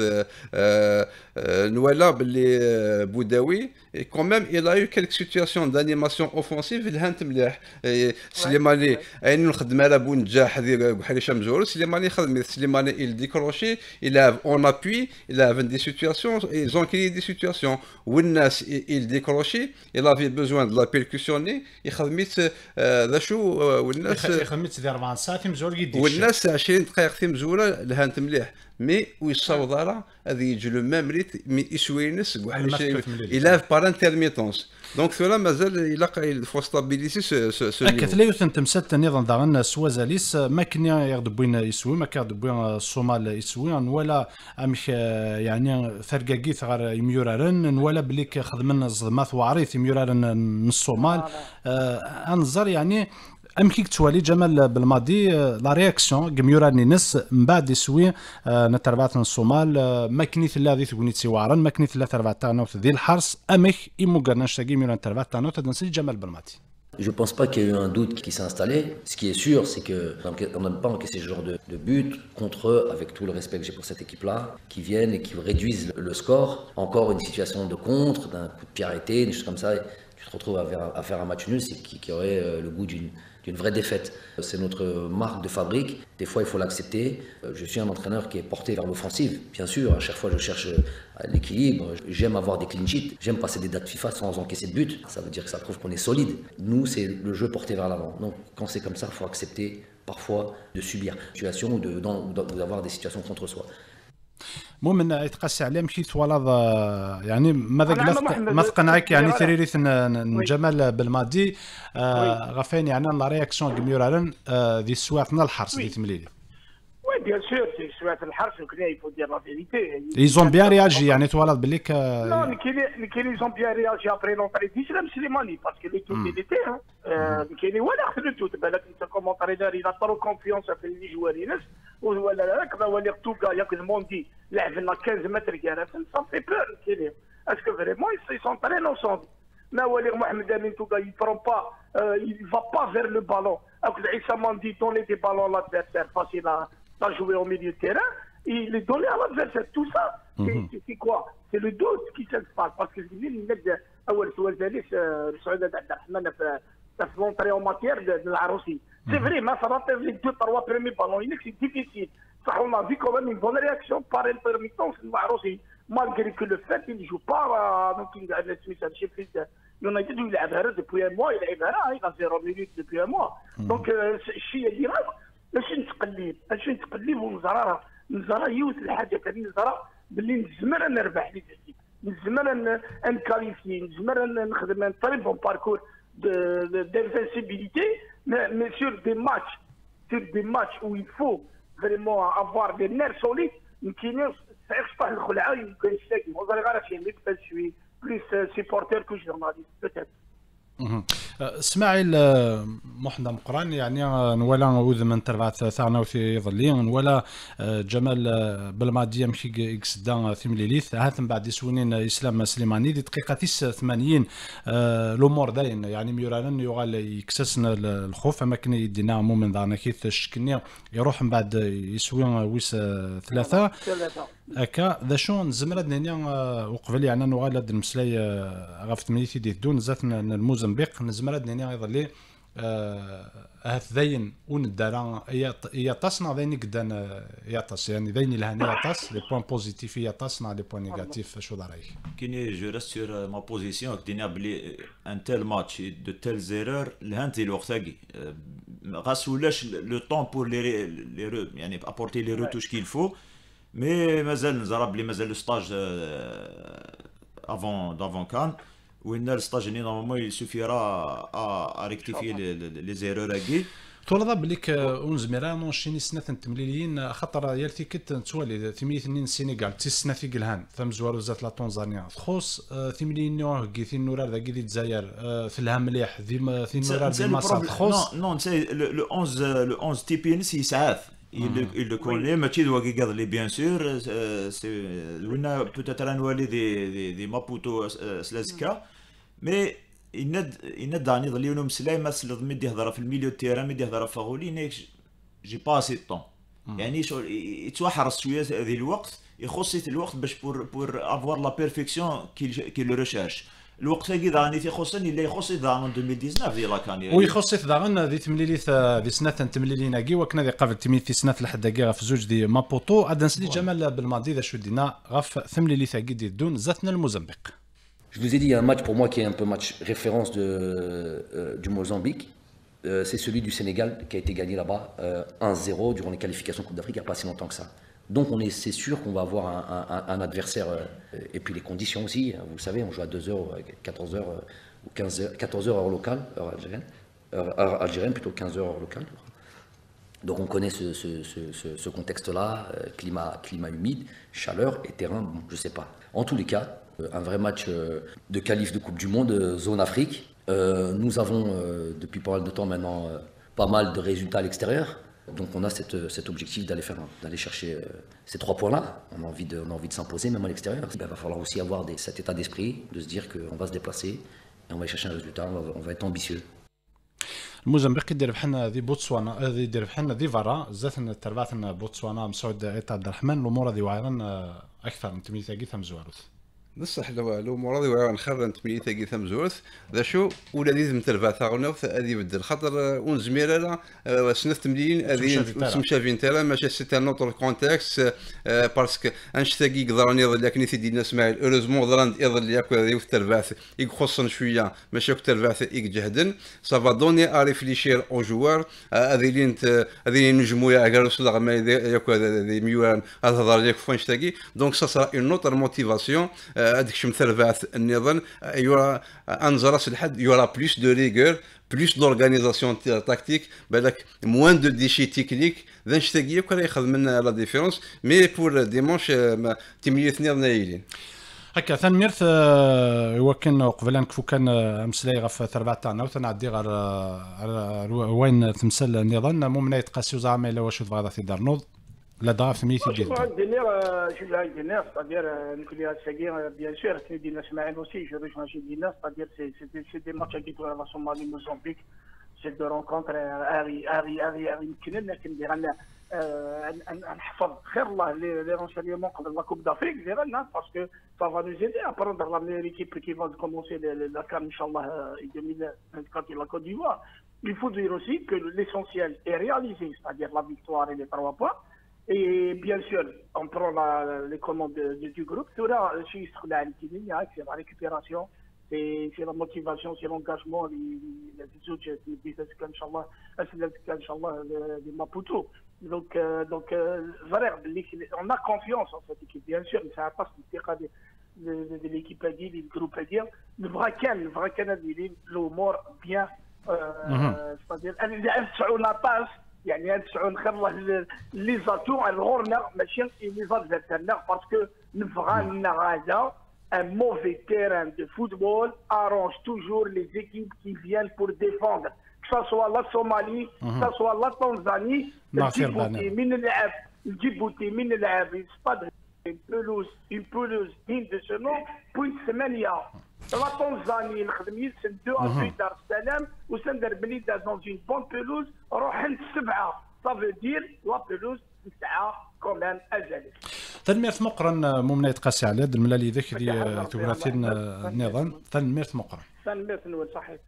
نوالا باللي بوداوي quand même il a eu quelques situations d'animation offensive الهانت مليح سليماني عين نخدم على بونجاح هذه حريشه مزور سليماني خدم سليماني il décroché il a en appui il a des situations ils ont créé des situations والناس il décroché il avait besoin de la percussionner يخدميت ذا شو والناس يخدميت ديال 4 ساعات مزور يدي والناس 20 دقيقه في مزوره الهانت مليح مي ويصاوب دارا هذا يجي لو ميم ريت مي يسوينس il a par intermittence دونك ثولا مازال يلاقي فو ستابيليتي سو اكث لا تمسات نظام داغن سوازاليس ما كان يغدبوين يسوي ما كيغدبوين الصومال يسوي ولا امش يعني فرقاقي غير يميورارن ولا بليك خدمنا الظلمات وعريث يميورارن من الصومال انظر يعني ام كيك توالي جمال بالماضي لا رياكسيون جميوراني نس من بعد يسوي نتربعت الصومال ما كنيت لا ذي تقولي تسوارن ما كنيت لا تربعت تاعنا ذي الحرس امك يمو قرناش تاقي ميوران تربعت تاعنا تنسي جمال بالماضي. Je ne pense pas qu'il y ait eu un doute qui s'est installé. Ce qui est sûr, c'est qu'on n'aime pas encaisser ce genre de but contre eux, avec tout le respect que j'ai pour cette équipe-là, qui viennent et qui réduisent le score. Encore une situation de contre, d'un coup de pied arrêté, des choses comme ça. Tu te retrouves à faire un match nul qui aurait le goût d'une vraie défaite. C'est notre marque de fabrique. Des fois, il faut l'accepter. Je suis un entraîneur qui est porté vers l'offensive. Bien sûr, à chaque fois, je cherche l'équilibre. J'aime avoir des clean sheets. J'aime passer des dates FIFA sans encaisser de but. Ça veut dire que ça prouve qu'on est solide. Nous, c'est le jeu porté vers l'avant. Donc, quand c'est comme ça, il faut accepter parfois de subir une situation ou d'avoir des situations contre soi. المهم يتقاسي عليه مشي توالض يعني ماذا قلت ما تقنعك يعني تريريث جمال بالماضي غفاني يعني لا رياكسيون كميورالن ذي سواتنا الحرس ذي تمليلي. Oui, bien sûr, c'est sur le Hars, il faut dire la vérité. Ils ont bien réagi, يعني توالض بالك. Non, ils ont bien réagi après l'entrée d'Islam Slimani, parce que le tout il était, Mikeli ولا أخذ le tout, بالك أنت comme entraîneur il a trop confiance في les joueurs ينس ولا لا كذا ولا توكا ياكل موندي لعب لنا 15 متر كذا ça fait peur Mikeli. Est-ce que vraiment ils s'entraînent ensemble? ما ولي محمد امين توكا il prend pas, il va pas vers le ballon. أكل عيسى موندي donner des ballons à l'adversaire facile à jouer au milieu de terrain, il est donné à l'adversaire. Tout ça, c'est quoi? C'est le doute qui s'installe. Parce que c'est l'entrée en matière de la Russie. C'est vrai, mais ça va faire les 2-3 premiers ballons. C'est difficile. Ça, on a vu quand même une bonne réaction par le permittant de la Russie. Malgré que le fait qu'il ne joue pas, donc il a United, il a depuis un mois, il a 0 minutes depuis un mois. Donc, je dis ماشي نتقلب ونزرا يوت الحاجه كان نزرا باللي نزمر نربح لي زيد نزمر نكاليفي نزمر نخدم نطري بون باركور d'invincibilité mais sur des matchs où il faut vraiment avoir des nerfs solides يمكن صعيبش طاح الخلعه يمكن يستاكي وزاري غير شي ميك شوي بليس سيبورتير كو جورناليست بوتيت. اسماعيل محمد مقران يعني ولا وذ من تربعت ثانا وفي ظلين ولا جمال بالماضي مشي اكسدا ثمليليث هات من بعد يسونين اسلام سليماني دي دقيقه 89 الامور داين يعني ميوران يغال يكسسنا الخوف اماكن يدينا من دارنا كيف شكني يروح من بعد يسوي ويس ثلاثه هكا ذا شو نزمرد نيا وقبل يعني نغال المسلاي غاف ميثي دي دون زات الموزمبيق نزمرد نيا يظلي هات ذين وندارا يطاسنا ذين قدان يطاس يعني ذين الهاني يطاس لي بوين بوزيتيف يطاسنا لي بوين نيجاتيف شو دارايك كيني جو ريست سور ما بوزيسيون دينا بلي ان تيل ماتش دو تيل زيرور الهانتي الوقتاكي غاسولاش لو طون بور لي يعني ابورتي لي روتوش كيل فو مي مازال نزرب بلي مازال لو ستاج افون كان وين الستاج اللي نورمالمون يسوفيرا ا ريكتيفي لي زيرور هاكي طول بليك ونزميران ونشيني سنه تمليليين خاطر يالتي كنت توالي ثميثنين السنغال تسنه في قلهان ثم زوارو زات لا طنزانيا خص ثمليين نوع كي نورار ذاك دي الجزائر في الهم مليح ذي نورار دي مصاد خص نو نسي لو 11 تيبين سي ساعات il le connaît ماشي دواكي قاض لي بيان سور سي وين بوتيتر نولي دي مابوتو سلازكا مي يند داني ظل يوم سلاي مثل مدي يهضر في الميليو تيرا مدي يهضر في غولي جي باسي طون يعني شو يتوحرص شويه هذه الوقت يخص الوقت باش بور افوار لا بيرفيكسيون كي لو ريشيرش الوقت هاكي داني تيخصني اللي يخص دان 2019 ديال كان ويخص دان ذي تمليليث ذي سنه تمليلينا كي وكنا ذي قبل تميل في سنه لحد كي في زوج دي مابوتو ادن سلي جمال بالماضي ذا شو دينا غف ثمليليث كي دي دون زاتنا الموزمبيق. Je vous ai dit, il y a un match pour moi qui est un peu match référence du Mozambique. C'est celui du Sénégal qui a été gagné là-bas 1-0 durant les qualifications Coupe d'Afrique il n'y a pas si longtemps que ça. Donc c'est sûr qu'on va avoir un adversaire, et puis les conditions aussi, vous le savez, on joue à 2h, 14h ou 14h heure locale, heure algérienne plutôt 15h heure locale. Donc on connaît ce contexte-là, climat humide, chaleur et terrain, bon, je ne sais pas. En tous les cas, un vrai match de qualif de Coupe du Monde, zone Afrique. Nous avons depuis pas mal de temps maintenant pas mal de résultats à l'extérieur. Donc on a cet objectif d'aller chercher ces 3 points-là. On a envie de s'imposer même à l'extérieur. Il va falloir aussi avoir cet état d'esprit de se dire qu'on va se déplacer et on va y chercher un résultat, on va être ambitieux. الموزمبيق يدير بحالنا ذي بوتسوانا يدير بحالنا ذي فرا زات التربعث بوتسوانا مسعود عبد الرحمن الامور هذه واعرا اكثر من تميثاقي ثم زواروث بصح لو مرضي وعا نخرن تميثا كي ثم زورث ذا شو ولا ديز متلفا ثاغنوث هذه بدل خاطر ونزمير لا سنة مليين هذه سمشافين تالا ماشي سيت ان نوتر كونتكست باسكو انشتاقي قدراني لكن يثدي اسماعيل اوريزمون ضرند يظل ياكو هذه في التلفاث يخصن شويه ماشي في التلفاث يجهدن سافا دوني ريفليشير او جوار هذه نجمو يا كاروس لا ما ياكو هذه ميوان هذا هضر لك فانشتاقي دونك سا سا اون نوتر موتيفاسيون هذيك شم ثلاث النظام يورا انزراس الحد يورا بلوس دو ريغور بلوس دورغانيزاسيون تاكتيك بالك موان دو ديشي تكنيك ذا نشتاقي كان ياخذ منا لا ديفيرونس مي بور ديمونش تيمية اثنين نايلين هكا ثان ميرث هو كان قبل نكفو كان امسلاي غف ثربع تاعنا وتنعدي غير وين تمثل النظام ممن يتقاسيو زعما الا واش تبغى تدار نوض لا ضعف ميتي ديال شوف هاي الناس c'est-à-dire نقول لها ساكي بيان سور سي دينا اسماعيل aussi je rejoins chez Dina c'est-à-dire c'est des matchs qui doivent la Somalie Mozambique c'est de rencontre هاري يمكن لكن اللي غنى نحفظ خير الله لي رونسيونمون قبل لا كوب دافريك ديالنا باسكو ça va nous aider à prendre la meilleure équipe qui va commencer la CAN inchallah 2024 la Côte d'Ivoire. Il faut dire aussi que l'essentiel est réalisé, c'est-à-dire la victoire et les 3 points. Et bien sûr, on prend les commandes du groupe. Tout là, c'est la récupération, c'est la motivation, c'est l'engagement, les autres, Inch'Allah, de Maputo. Donc, on a confiance en cette équipe. Bien sûr, ça passe de l'équipe à dire, du groupe à dire. Le Vracan a dit l'humour bien, c'est-à-dire, elle n'a pas. يعني هاد نخلص لي زاتو الغورنا ماشي لي زات ذاتنا باسكو نبغى لنا هذا ان موفي تيران دو فوتبول arrange toujours les équipes qui viennent pour défendre que ça soit la Somalie que ça soit la Tanzanie الجيبوتي من اللاعب يصطاد une pelouse digne de ce nom بوينت 8 La Tanzanie, الخدم يلسن 2 دار السلام وسندر بنيدا dans une bonne pelouse روحن 7 ça veut dire la pelouse نتاعها كومان ازلي تنميرث مقرن ممنا يتقاسي على الملالي ذاك اللي توراتين النظام تنميرث مقرن تنميرث نول صحيح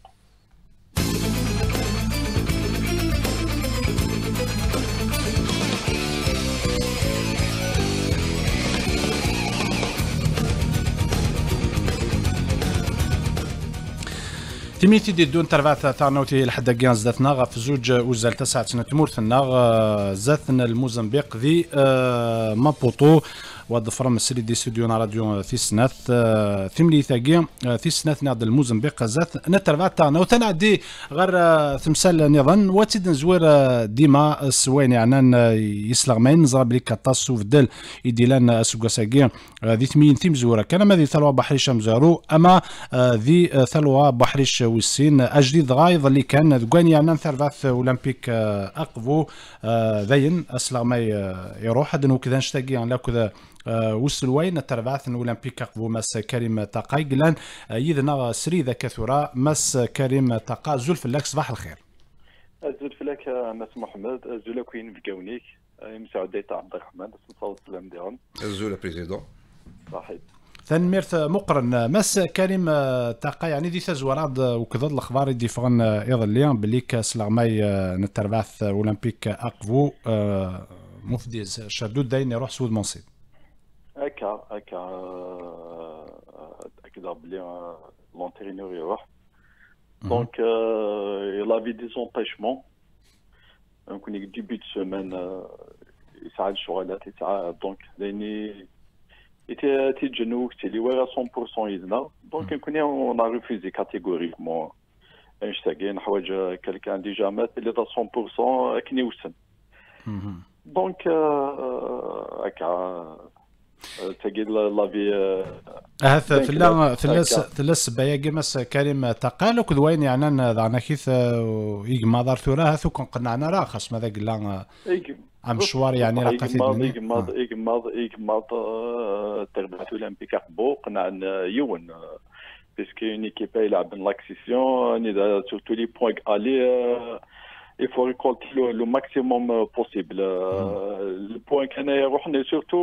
تيميتي دي دون تربعة تاعنوتي لحد كان زدتنا غف زوج وزال 9 سنة مورثنا زاتنا الموزمبيق ذي مابوطو وضفر مسري دي ستوديونا راديو ثيسناث ثملي ثاقي ثيسناث نعد الموزمبيق زات نتربع تاعنا وتنعدي غير تمثال نظام واتيد نزوير ديما سوين يعني يسلغمين زرب لي كاطاس وفدل يديلان اسوكاساكي ذي ثمين ثيم زوره كان ما ذي ثلوى بحريش مزارو اما ذي ثلوى بحريش والسين اجديد غايض اللي كان ذكوان يعني ثربعث اولمبيك اقفو ذين اسلغمي يروح هذا وكذا نشتاقي على كذا وصل وين التربعث اولمبيك اقفو ماس كريم تاقاي قلان يذنا سري ذا كثرة ماس كريم تاقا زلف لك صباح الخير زلف لك ماس محمد زولا كوين بكونيك مسعود ديتا عبد الرحمن صوت السلام ديالهم زولا بريزيدون صحيح ثانميرث مقرن ماس كريم تاقا يعني دي تزوراد وكذا الاخبار يدي فغن ايضا ليان بلي كاس لاغماي نتربعث اولمبيك اقفو مفديز شادود داين يروح سود منصب هكا اكيد بلي لونترينور يروح دونك لا في دي زومبيشمون نكون ديبي دو سيمين يساعد الشغلات يساعد دونك لاني تي جنوك تي لي ورا 100% يدنا دونك نكون اون ريفوزي كاتيغوريكمون نشتاقي نحواج كالكان ديجا مات اللي دا 100% كني وسن دونك هكا تاكي لا في هذا في السبايا كيماس كريم تقال وكذوين يعني انا كيف يجمع دار ثورة هذو كون قنعنا راه خاص ماذا قلنا عم شوار يعني راه قتيل يجمع تربحت اولمبيك قبو قنعنا يون باسكو اون ايكيب يلعب لاكسيسيون اذا سورتو لي بوين الي il faut récolter le maximum possible. Le point كان يروحنا surtout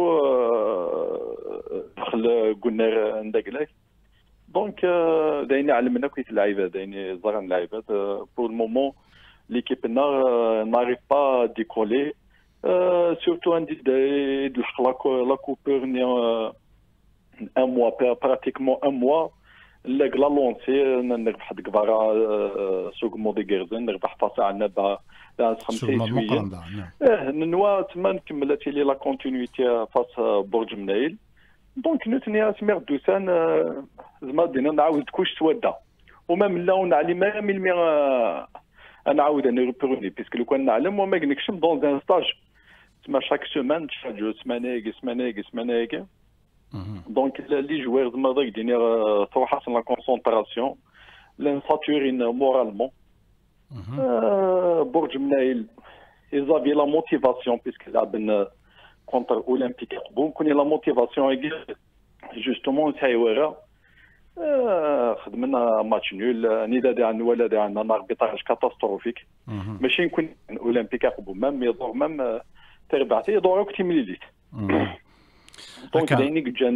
دخل قلنا عندك لك دونك داينا علمنا كيف اللعيبه داينا زرنا اللعيبات pour le moment l'équipe n'arrive pas à décoller surtout عندي الحق لا كوبر un mois pratiquement un mois لا لونسي نربح دكبارا سوق مودي غيرزن نربح فاصا عندنا با 5 جوية نوا تما نكملت لي لا كونتينيتي فاس برج منايل دونك نتنيا سمير دوسان زعما دينا نعاود كلشي سوادا وما من لا ونعلم نعاود نريبروني باسكو لو كان نعلم وما كنكشم دون ان ستاج تما شاك سيمين جو سمانه دونك لي جوار زعما داك ديني تروح حسن لا كونسونطراسيون لانساتورين مورالمون برج منايل ايزافي لا موتيفاسيون بيسك لعبنا كونتر اولمبيك قبو كوني لا موتيفاسيون جوستومون سايوره خدمنا ماتش نول نيدا عندنا ولا عندنا اربيطاج كاتاستروفيك ماشي نكون اولمبيك قبو مام يدور مام تربعتي يدورك تيمليليت دونك دايني جان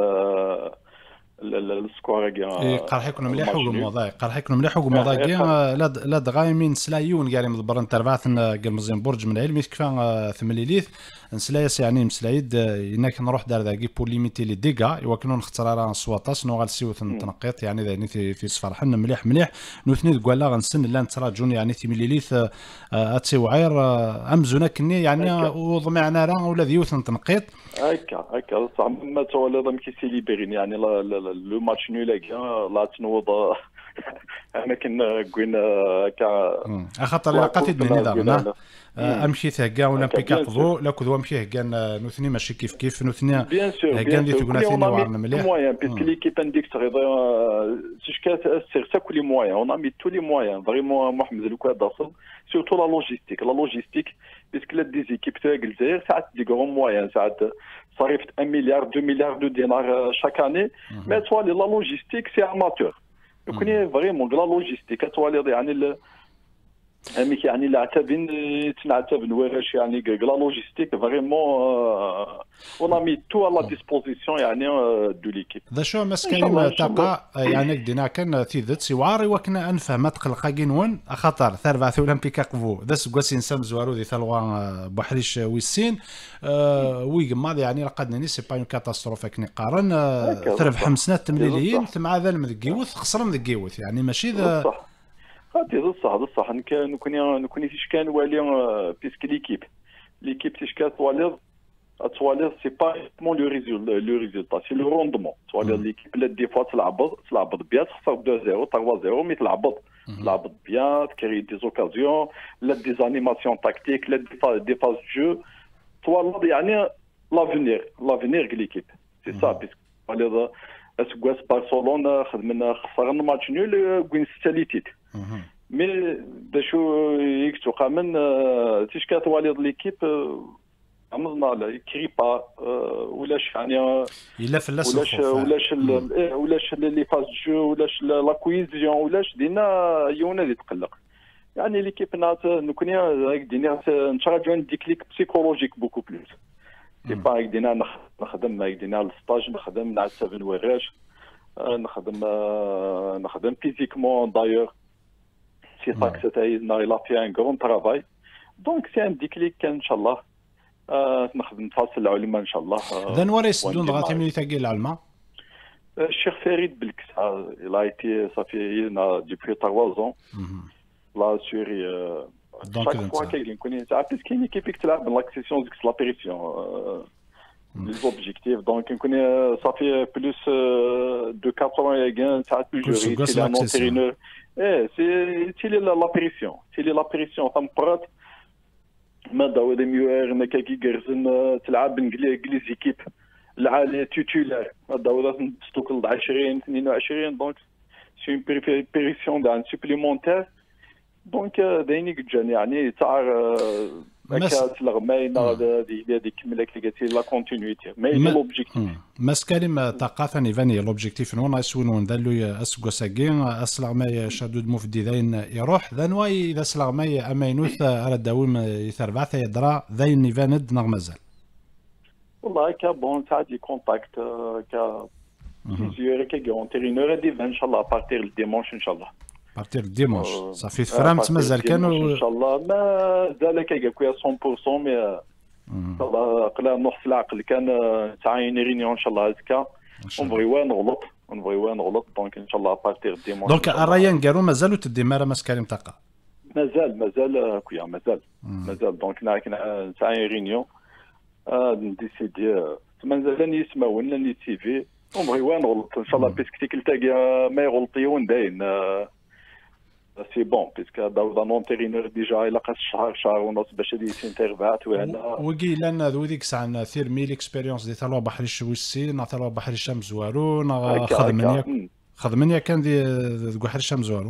السكوار كاع قال حيكون مليح وموضوع كاع لا دغايمين سلايون قال مدبرن تربعثن قال مزيان برج من علمي كفا ثمليليث نسلايس يعني مسلايد انك نروح دار ذاكي بور ليميتي لي ديغا يوكنون نختار راه سواطاس نو غالسيو تنقيط يعني ذاني في صفر حنا مليح نوثني تقول لا غنسن لا نتراجون يعني تيمليليث اتسي وعير امزونا كني يعني وضمعنا راه ولا ذيوث تنقيط هكا صح ما تولى ضم كي سيليبرين يعني لو ماتش نول لا تنوض انا كنا قلنا كا خاطر لقيت نظام امشي ثاكا اولمبيك قبو لا كذا امشي كان نوثني ماشي كيف نوثني كان دي تقول ثاني وعرنا مليح موان باسكو ليكيب عندك سيشكات سير سا كل موان اون امي تو لي موان فريمون محمد لوكا داصل سورتو لا لوجيستيك باسكو لا دي زيكيب تاع الجزائر ساعات دي غون موان ساعات صرفت 1 مليار 2 مليار دو دينار شاك اني مي توالي لا لوجيستيك سي اماتور يكون فريمون لا لوجيستيك توالي يعني يعني العتابين تنعتابن واش يعني لا لوجيستيك فريمون اون امي تو لا ديسبوزيسيون يعني دو ليكيب ذا شو مسكين تلقى يعني دينا كان تيذت سواري وكنا انفهم تقلقا كينون خطر ثربع اولمبيكا قبو ذا سكواسين سام زوارو دي ثلوان بحريش ويسين ويقما يعني لقدني سي با اون كاتاستروف كني قارن ثربح 5 مليون ثم هذا المذكيوث خسر مذكيوث يعني ماشي ذا هادي بصح نكون فيش كان والي بيسك ليكيب فيش كان توالير سي با مون لو ريزولتا سي لو روندمون توالير ليكيب لا دي فوا تلعب بيان تخسر 2-0 3-0 مي تلعب بيان تكري دي زوكازيون لا دي زانيماسيون تاكتيك لا دي فاز جو توالير يعني لافينير ليكيب سي سا بيسك توالير اسكواس برشلونه خدمنا خسرنا ماتش نول كوين ستاليتيت مي باشو يكتو قامن تيشكا تواليد ليكيب عملنا لا كريبا ولاش يعني الا فلاس ولاش لي فاز جو ولاش لا كويزيون ولاش دينا يونا اللي تقلق يعني ليكيب نات نكوني دينا نتشارجو ديكليك بسيكولوجيك بوكو بلوس سي با هيك دينا نخدم هيك دينا الستاج نخدم نعسف نوراش نخدم فيزيكمون دايور سي سا كو ناري لا في ان غرون ترافاي دونك سي ان ديكليك كان ان شاء الله نخدم فاصل العلماء ان شاء الله ذا نوري سدون دغاتي من ثقيل العلماء الشيخ فريد بالكسا لا ايتي صافي ديبي 3 ans لا سوري دونك فوا كاين تعرف كاين كيفك تلعب لاكسيسيون ديك لابيريسيون لي زوبجيكتيف دونك نكون صافي بلوس دو 4 ياغان ساعات بجوري تي لانترينور سي لابيريسيون ثم برات ما داو دي ميوير نكاكي غرزن تلعب انجليزي كيب العالي تيتولار الدورات ستوكل 20 22 دونك سي اون بريسيون دان سوبليمونتير دونك دايني جان يعني تاع كاس الغماينه هذيك كمل كي قلتي لا كونتينيتي مي لوبجيكتيف ماس كلمه ثقافه فاني لوبجيكتيف نون يسونون دالو اسكوساكين اسلغماي شادود مفدي ذاين يروح ذنواي اذا سلغماي امينوث على الدوام يثربعث يدرا ذاين يفاند نغ مازال والله كا بون ساعات لي كونتاكت كا فيزيور كا اونترينور دي ان شاء الله ابارتير الديمونش ان شاء الله بارتير ديمونش صافي فرامت مازال كانوا ان شاء الله مازال كاكويا 100% مي ان شاء الله قلا نحس العقل كان تعاين رينيون ان شاء الله هكا ونبغيو نغلط دونك ان شاء الله ابارتير ديمونش دونك الريان قالوا مازالوا تديمارا ماسكاريم تاقا مازال كويا مازال دونك تعاين رينيون نديسيدي مازال يسمعون لاني تي في ونبغيو نغلط ان شاء الله بيسك تلقى ما يغلطيون داين سي بون بيسك داودا نونتيرينور ديجا الا قاس شهر ونص باش هادي سينترفات وهنا وكي لان ذو ديك ساعه ثير ميل اكسبيريونس دي تالو بحر الشويسي نعطلو بحر الشمس زوارو خدمني كان دي بحر الشمس زوارو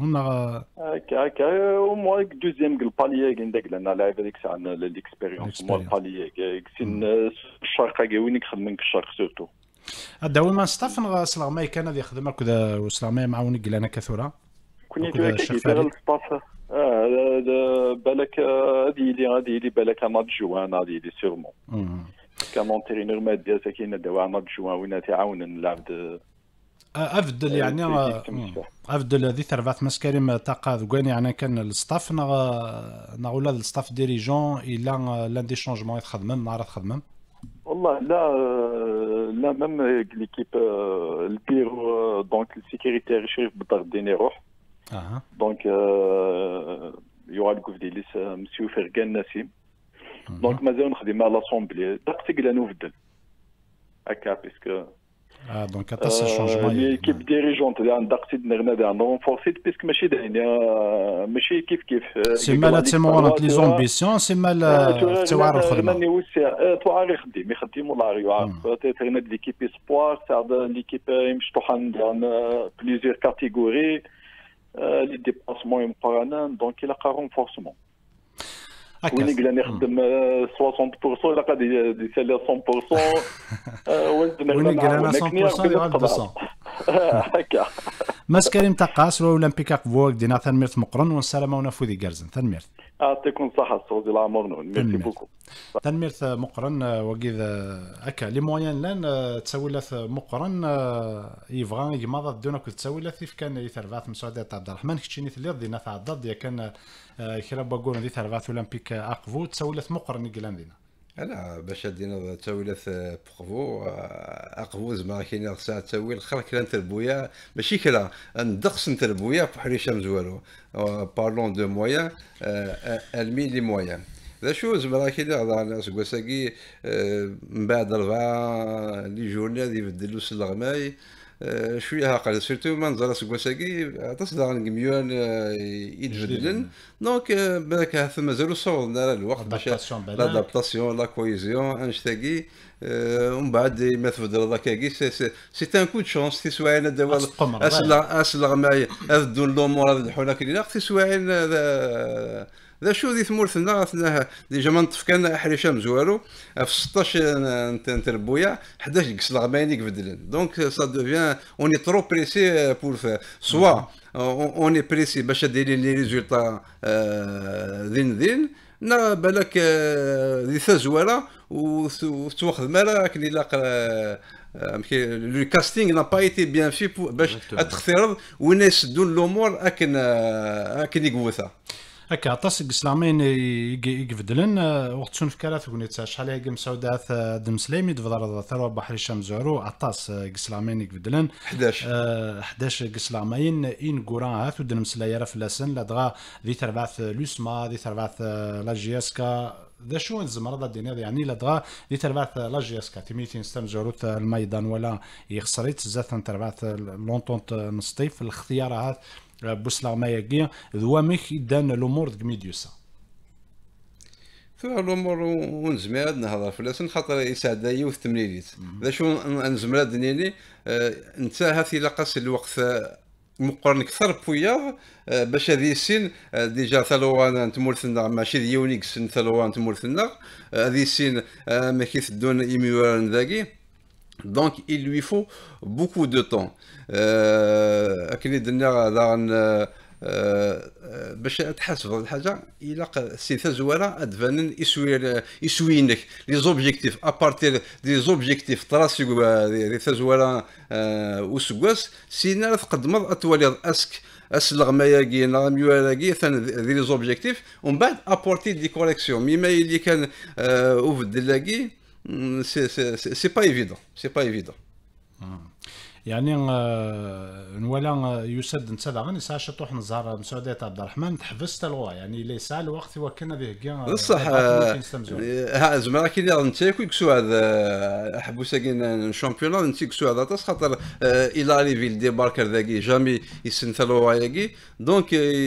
هكا وموا دوزيام الباليي عندك لان لاعب هذيك الساعه ليكسبيريونس موا الباليي كسين الشرق وينك خدمك الشرق سورتو الدوام ما ستافن سلغماي كان هذا يخدم كذا وسلغماي معاونك لنا كثره كوني كيدير السطاف بالك هذه لي بالك انا جوان هذه لي سيرمون كان اونترينور مادي ساكين دواء انا جوان وين تعاون نلعب افضل يعني افضل هذه تربات مسكريم طاقه ذوين يعني كان الستاف نا ولا الستاف ديريجون الى لان دي شونجمون يخدم نعرف خدمه والله لا ميم ليكيب البيرو دونك السيكوريتير شريف بالضغط يروح دونك يوغا الكوفديليس مسيو فرقان نسيم دونك مازال نخدم على لاسومبلي دقتك لا نوفدل هكا بيسك دونك تاس الشونجمون ليكيب ديريجونت اللي عندها قصيد نغنى عندها رونفورسيت بيسك ماشي ماشي كيف سيما لا تيمورات لي زومبيسيون سيما توعر الخدمه توعر يخدم والله يعرف تغنى ليكيب اسبوار ساعد ليكيب مشطوحه عندها بليزيور كاتيجوري لي ديباسمون مقارنين دونك الى رونفورسمون وين قلنا نخدم 60% الا قاعد يسالي 100% وين قلنا 100% يغلب 200 هكا مسكريم تقاس اولمبيك فوق دينا تنميرت مقرن والسلامه ونفوذي جارزن تنميرت يعطيكم صحه الصوت ديال عمرنا ميرسي بوكو تنميرت مقرن وكيذ هكا لي موين لان تسوي له مقرن يبغى يماض دونك تسوي له كيف كان يثرفات مساعدات عبد الرحمن كتشيني اللي دينا تاع الضد يا كان كرا باغون دي ثرفات اولمبيك اقفو تسوي له مقرن يقلان دينا لا باش دينا تاويلات بروفو اقفو زعما كاين ساعه تاويل خرا كلا نتربويا ماشي كلا ندقس نتربويا بحال هشام زوالو بارلون دو مويان المي لي مويان لا شو زعما كاين على سكواساكي من بعد 4 لي جورني غادي يبدلوا الغماي شويه هاقل سيرتو ما نزرا سكواساكي تصدر مليون يتبدلن دونك بالك هذا مازالو صورنا الوقت باش لادابتاسيون لا كويزيون انشتاكي ومن بعد ما تفضل هذاك كي سي ان كو دو شونس تسواعنا دابا الغماي هذا دون لومور هذا الحوله كاين تسواعين ذا شو ذي ثمورثنا ديجا منطف كان حريشام زوارو في 16 نتربويا 11 كس الغمايني كبدلن دونك سا دوفيان اوني ترو بريسي بور فير سوا اوني بريسي باش ديري لي ريزولطا ذين نا بالك ذي ثزواره وتواخذ مالا كلي لاقى لو كاستينغ نا با ايتي بيان في باش تختار وين يسدون الامور اكن يقوثها هكا طاسك اسلامين يقفدلن وقت شنو فكرات ونيت شحال هي مسعودات دم سليمي دفضل ثروه بحر الشام زعرو عطاس اسلامين يقفدلن 11 اسلامين ان قرات ودن مسلايره في لسن لا دغا ذي تربعث لوسما ذي تربعث لا جياسكا ذا شو الزمرضه الدنيا يعني لا دغا ذي تربعث لا جياسكا تيميتين ستم زعروت الميدان ولا يخسريت زات تربعث لونطونت نصطيف الاختيارات بوسلغمايا كيا ذوامك يدان الامور دك ميديوسا الامور ونزمر نهضر فلاس خاطر يساعد يوث تمليليت ذا شو نزمر دنيني انت هاثي لقاس الوقت مقارن اكثر بويا باش هذه السن ديجا ثلوان تمولثنا ماشي ديونيكس ثلوان تمولثنا هذه السن ما كيثدون ايميوان ذاكي دونك il lui faut beaucoup de temps اكيد درنا باش تحسب هذه الحاجه الا سي زواره ادفانن يسوينك لي زوبجيكتيف ابارتير دي زوبجيكتيف تراسي دي زواره وسكواس سينا تقدم اتولي اسك اسلغماياكي نغميوالاكي ثان دي لي زوبجيكتيف ومن بعد ابورتي دي كوريكسيون مما اللي كان وفدلاكي سي با ايفيدون سي با ايفيدون يعني نولا يسد نتسدى غني ساعه شطوح نزار مسعودية عبد الرحمن تحبس تلغوا يعني اللي ساعه الوقت وكنا به كاع بصح ها زعما كي انت كيكسو هذا حبوسا كاين شامبيون انت كيكسو هذا تاس خاطر الى اريفي ديباركر ذاكي جامي يسنثلوا ياكي دونك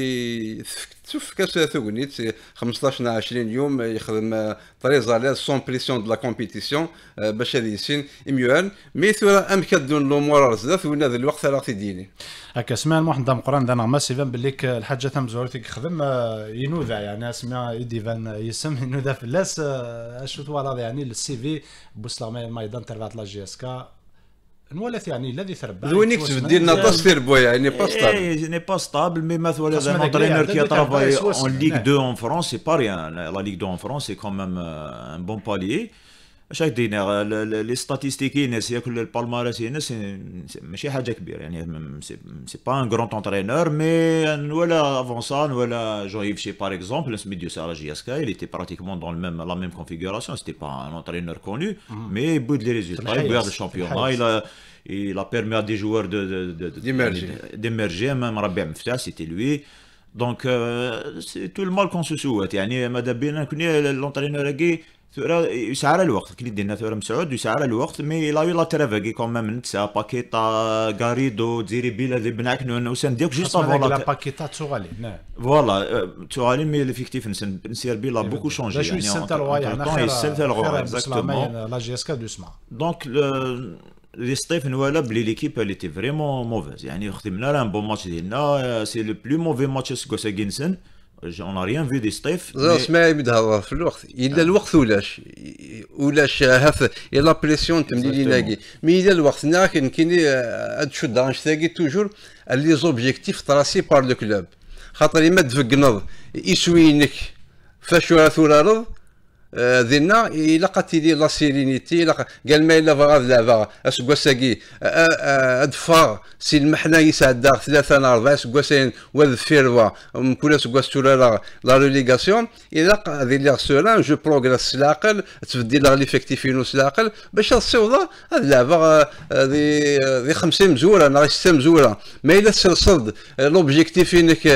شوف كاس ثوغنيت 15 20 يوم يخدم طريزاليز سون بريسيون دو لا كومبيتيسيون باش هذه يسين ميوان مي ثورا امكدون الامور رزدات وين هذا الوقت راه تديني هكا سمعنا واحد دام قران دانا ما سيفان بالليك الحاجه تم زورتي يخدم ينوذا يعني اسمع يديفان يسم ينوذا في اللاس اشو توالى يعني السي في بوسلامي مايدان تربات لا جي اس كا نولث يعني الذي ثربا وينيكس ديالنا تصفير بويا يعني با ستابل ني با ستابل مي مثلا زعما انترينور كي ترافاي اون ليغ 2 en France c'est pas rien la Ligue 2 en France c'est quand même un bon palier اش دينا لي ستاتيستيكي سي كل البالماريس ناس ماشي حاجه كبيره يعني سي با ان غران انترينور مي ولا افونسان ولا جويف شي بار اكزومبل سميديو سا جي اس كا il était pratiquement dans la même configuration c'était pas un entraîneur connu mais il bout de les résultats il bout de championnat il a permis à des joueurs d'émerger même ربيع مفتاح c'était lui donc c'est tout le mal qu'on se souhaite يعني ماذا بينا كوني الانترينور كي يسعر الوقت كي دينا ثورة مسعود يسعر الوقت مي لا لا ترافاكي كومام نتسا باكيتا غاريدو تزيري بيلا دي بناك نوسان ديك جوست افون لا باكيتا تسوغالي فوالا تسوغالي مي ليفيكتيف نسير بيلا بوكو شونجي يعني سنتر يعني خير اكزاكتومون لا جي اس كا دوسما دونك لي ستيف نوالا بلي ليكيب اللي تي فريمون موفيز يعني خدمنا لها ان بون ماتش ديالنا سي لو بلو موفي ماتش سكوسا جينسن on n'a rien vu des Steph. اسمع يبدا في الوقت الا الوقت ولاش هاف لا بريسيون تملي لاقي مي الا الوقت كاين هاد شو دانش تاقي توجور لي زوبجيكتيف تراسي بار لو كلوب خاطر ما تفقنض يسوينك فاش ثورا رض دينا الا قاتيلي لا سيرينيتي قال ما الا فغاد لعبه اسكواساكي ادفا سي المحنا يسعد 3 4 اسكواسين وذفيروا كل اسكواس تورا لا ريليغاسيون الا هذه لي سوران جو بروغريس العقل تبدي لا ليفيكتيفينو العقل باش تصيوضا هذه اللعبه ذي 50 مزوره ناقص 6 مزوره ما الا تصد لوبجيكتيف انك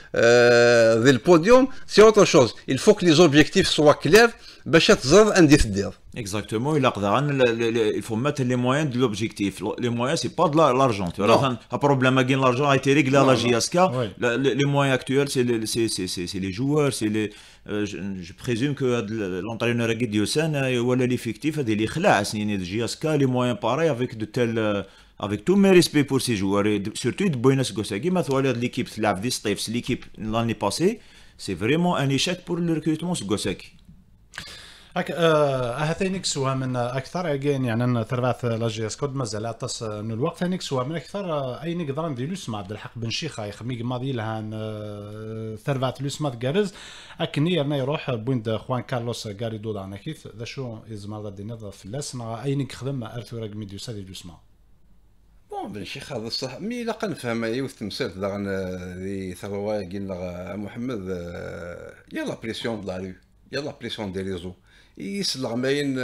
ذي البوديوم سي اوتر شوز il faut que les objectifs soient clairs باش تزرد عندي تدير Exactement, il faut mettre les moyens de l'objectif. Les moyens, c'est pas de l'argent. Tu vois, un problème avec l'argent a été réglé à la JSK. Les moyens actuels, c'est les joueurs, c'est les. Je présume que l'entraîneur Guy Diossen ou l'effectif a des de JSK, les moyens pareils avec de tels. Avec tous mes respects pour ces joueurs, et surtout de Buenos Gosagui, l'équipe l'équipe l'année passée, c'est vraiment un échec pour le recrutement de Gosagui. هاتين كسوها من اكثر يعني ثلاث لاجيس كود مازال عطس من الوقت هاني كسوها من اكثر اي نقدر نديرو سمع عبد الحق بن شيخه يخمي ماضي لهان ثلاث لوسمات جارز اكني رنا يروح بويند خوان كارلوس غاريدو دانا كيف ذا شو يزمر الدنيا في اللاس اي نخدم ارثو راك ميديوسا دي لوسما بن شيخ هذا الصح مي لا نفهم يوث تمثال داغن ذي ثروه قلنا محمد يلا بريسيون دو لا ريو يلا بريسيون دي ريزو يسلغ ماين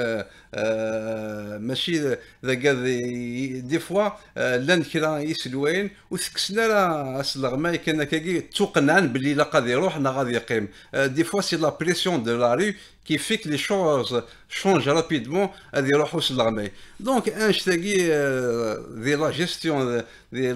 ماشي ذاك دي فوا لان كرا يسلوين وثكسنا راه اسلغ ماي كان كاكي توقنعن بلي لا غادي يروح لا غادي يقيم دي فوا سي لا بريسيون دو لا ري كي فيك لي شوز شونج رابيدمون غادي يروحوا سلغ ماي دونك انش تاكي دي لا جيستيون دي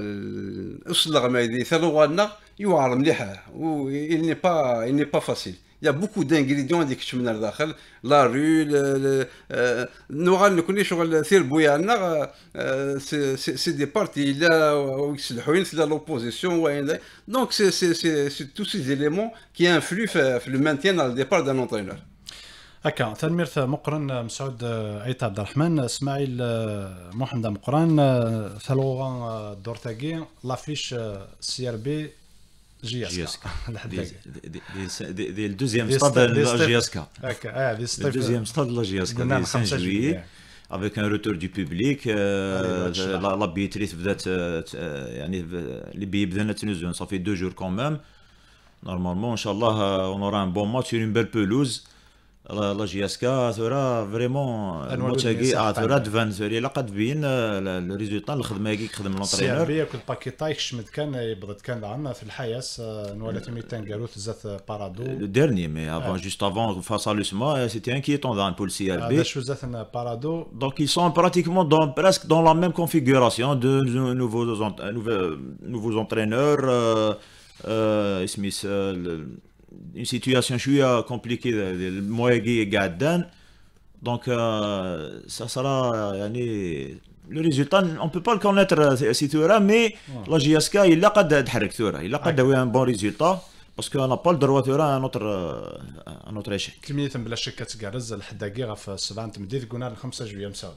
اسلغ ماي دي ثروالنا يوعر مليح و il n'est pas facile يا بوكو دانغريديون اللي كتشمنا لداخل لا رو نوغال نكوني شغل ثير بويانا سي دي بارتي لا ويسلحوين لا لوبوزيسيون وين دونك سي تو سي زيليمون كي انفلو في لو مانتيان على ديبار دان اونترينور. هكا تنميرث مقرن مسعود عيط عبد الرحمن اسماعيل محمد مقرن ثلوغان دورتاكي لافيش سي ار بي جي اس كا دي الدوزيام ستاد لا جي اس كا هكا دي الدوزيام ستاد لا جي اس كا 5 جويي avec un retour du public la billetterie بدات يعني les billets بدنا تنزلون ça fait 2 jours quand même normalement inchallah on aura un bon match sur une belle pelouse لا جي اس كا ثورا فريمون الموتشاكي ثورا دفان ثوري لقد بين الريزولطا الخدمه كي خدم لونطرينور سي كل باكيطاي كشمد كان بدات كان عندنا في الحياه نولات ميتان قالوت زات بارادو le dernier mais avant juste avant face à l'USMA c'était inquiétant dans pour le CRB هذا شو زات بارادو donc ils sont pratiquement presque dans la même configuration de nouveaux entraîneurs اسميس une situation شويه compliquée المواجهه قاعدين donc ça sera يعني le résultat on peut pas le connaître si ثورة mais la JSK il a قد تحرك ثورة il a قد داوي un bon résultat parce qu'on n'a pas le droit ثورة un autre échec تلميذ بلا شك كتقرز الحداقي في 7 تمديد قلنا 5 جويه مسعود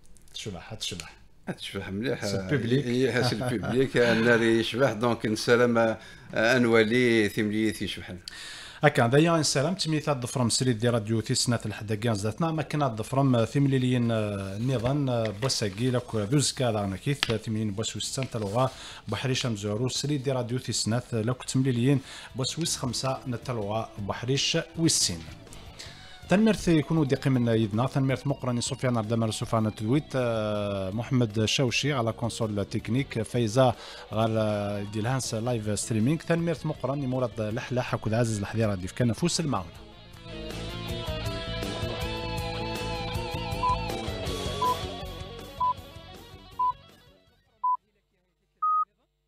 تشبح مليح البوبليك حاس البوبليك النار يشبح دونك نسلم انوالي ثمليث يشبحن هكا دايا نسلم تميث الضفرم سريد دي راديو تيسنات الحداقيان زاتنا ما كنا الضفرم ثمليليين النظام بوساكي لك دوز كذا نكيث ثمليين بوسوستان تلوغا بحريش مزورو سريد دي راديو تيسنات لك تمليليين بوسويس 5 نتلوغا بحريش ويسين تنمرت يكونوا دقي من يدنا تنمرت مقرني سفيان عبد الملك سفيان تدويت محمد شوشي على كونسول تكنيك فايزه غير ديال هانس لايف ستريمينغ تنمرت مقرني مراد لحلح هكذا عزيز الحضيره ديف كان فوس المعونه.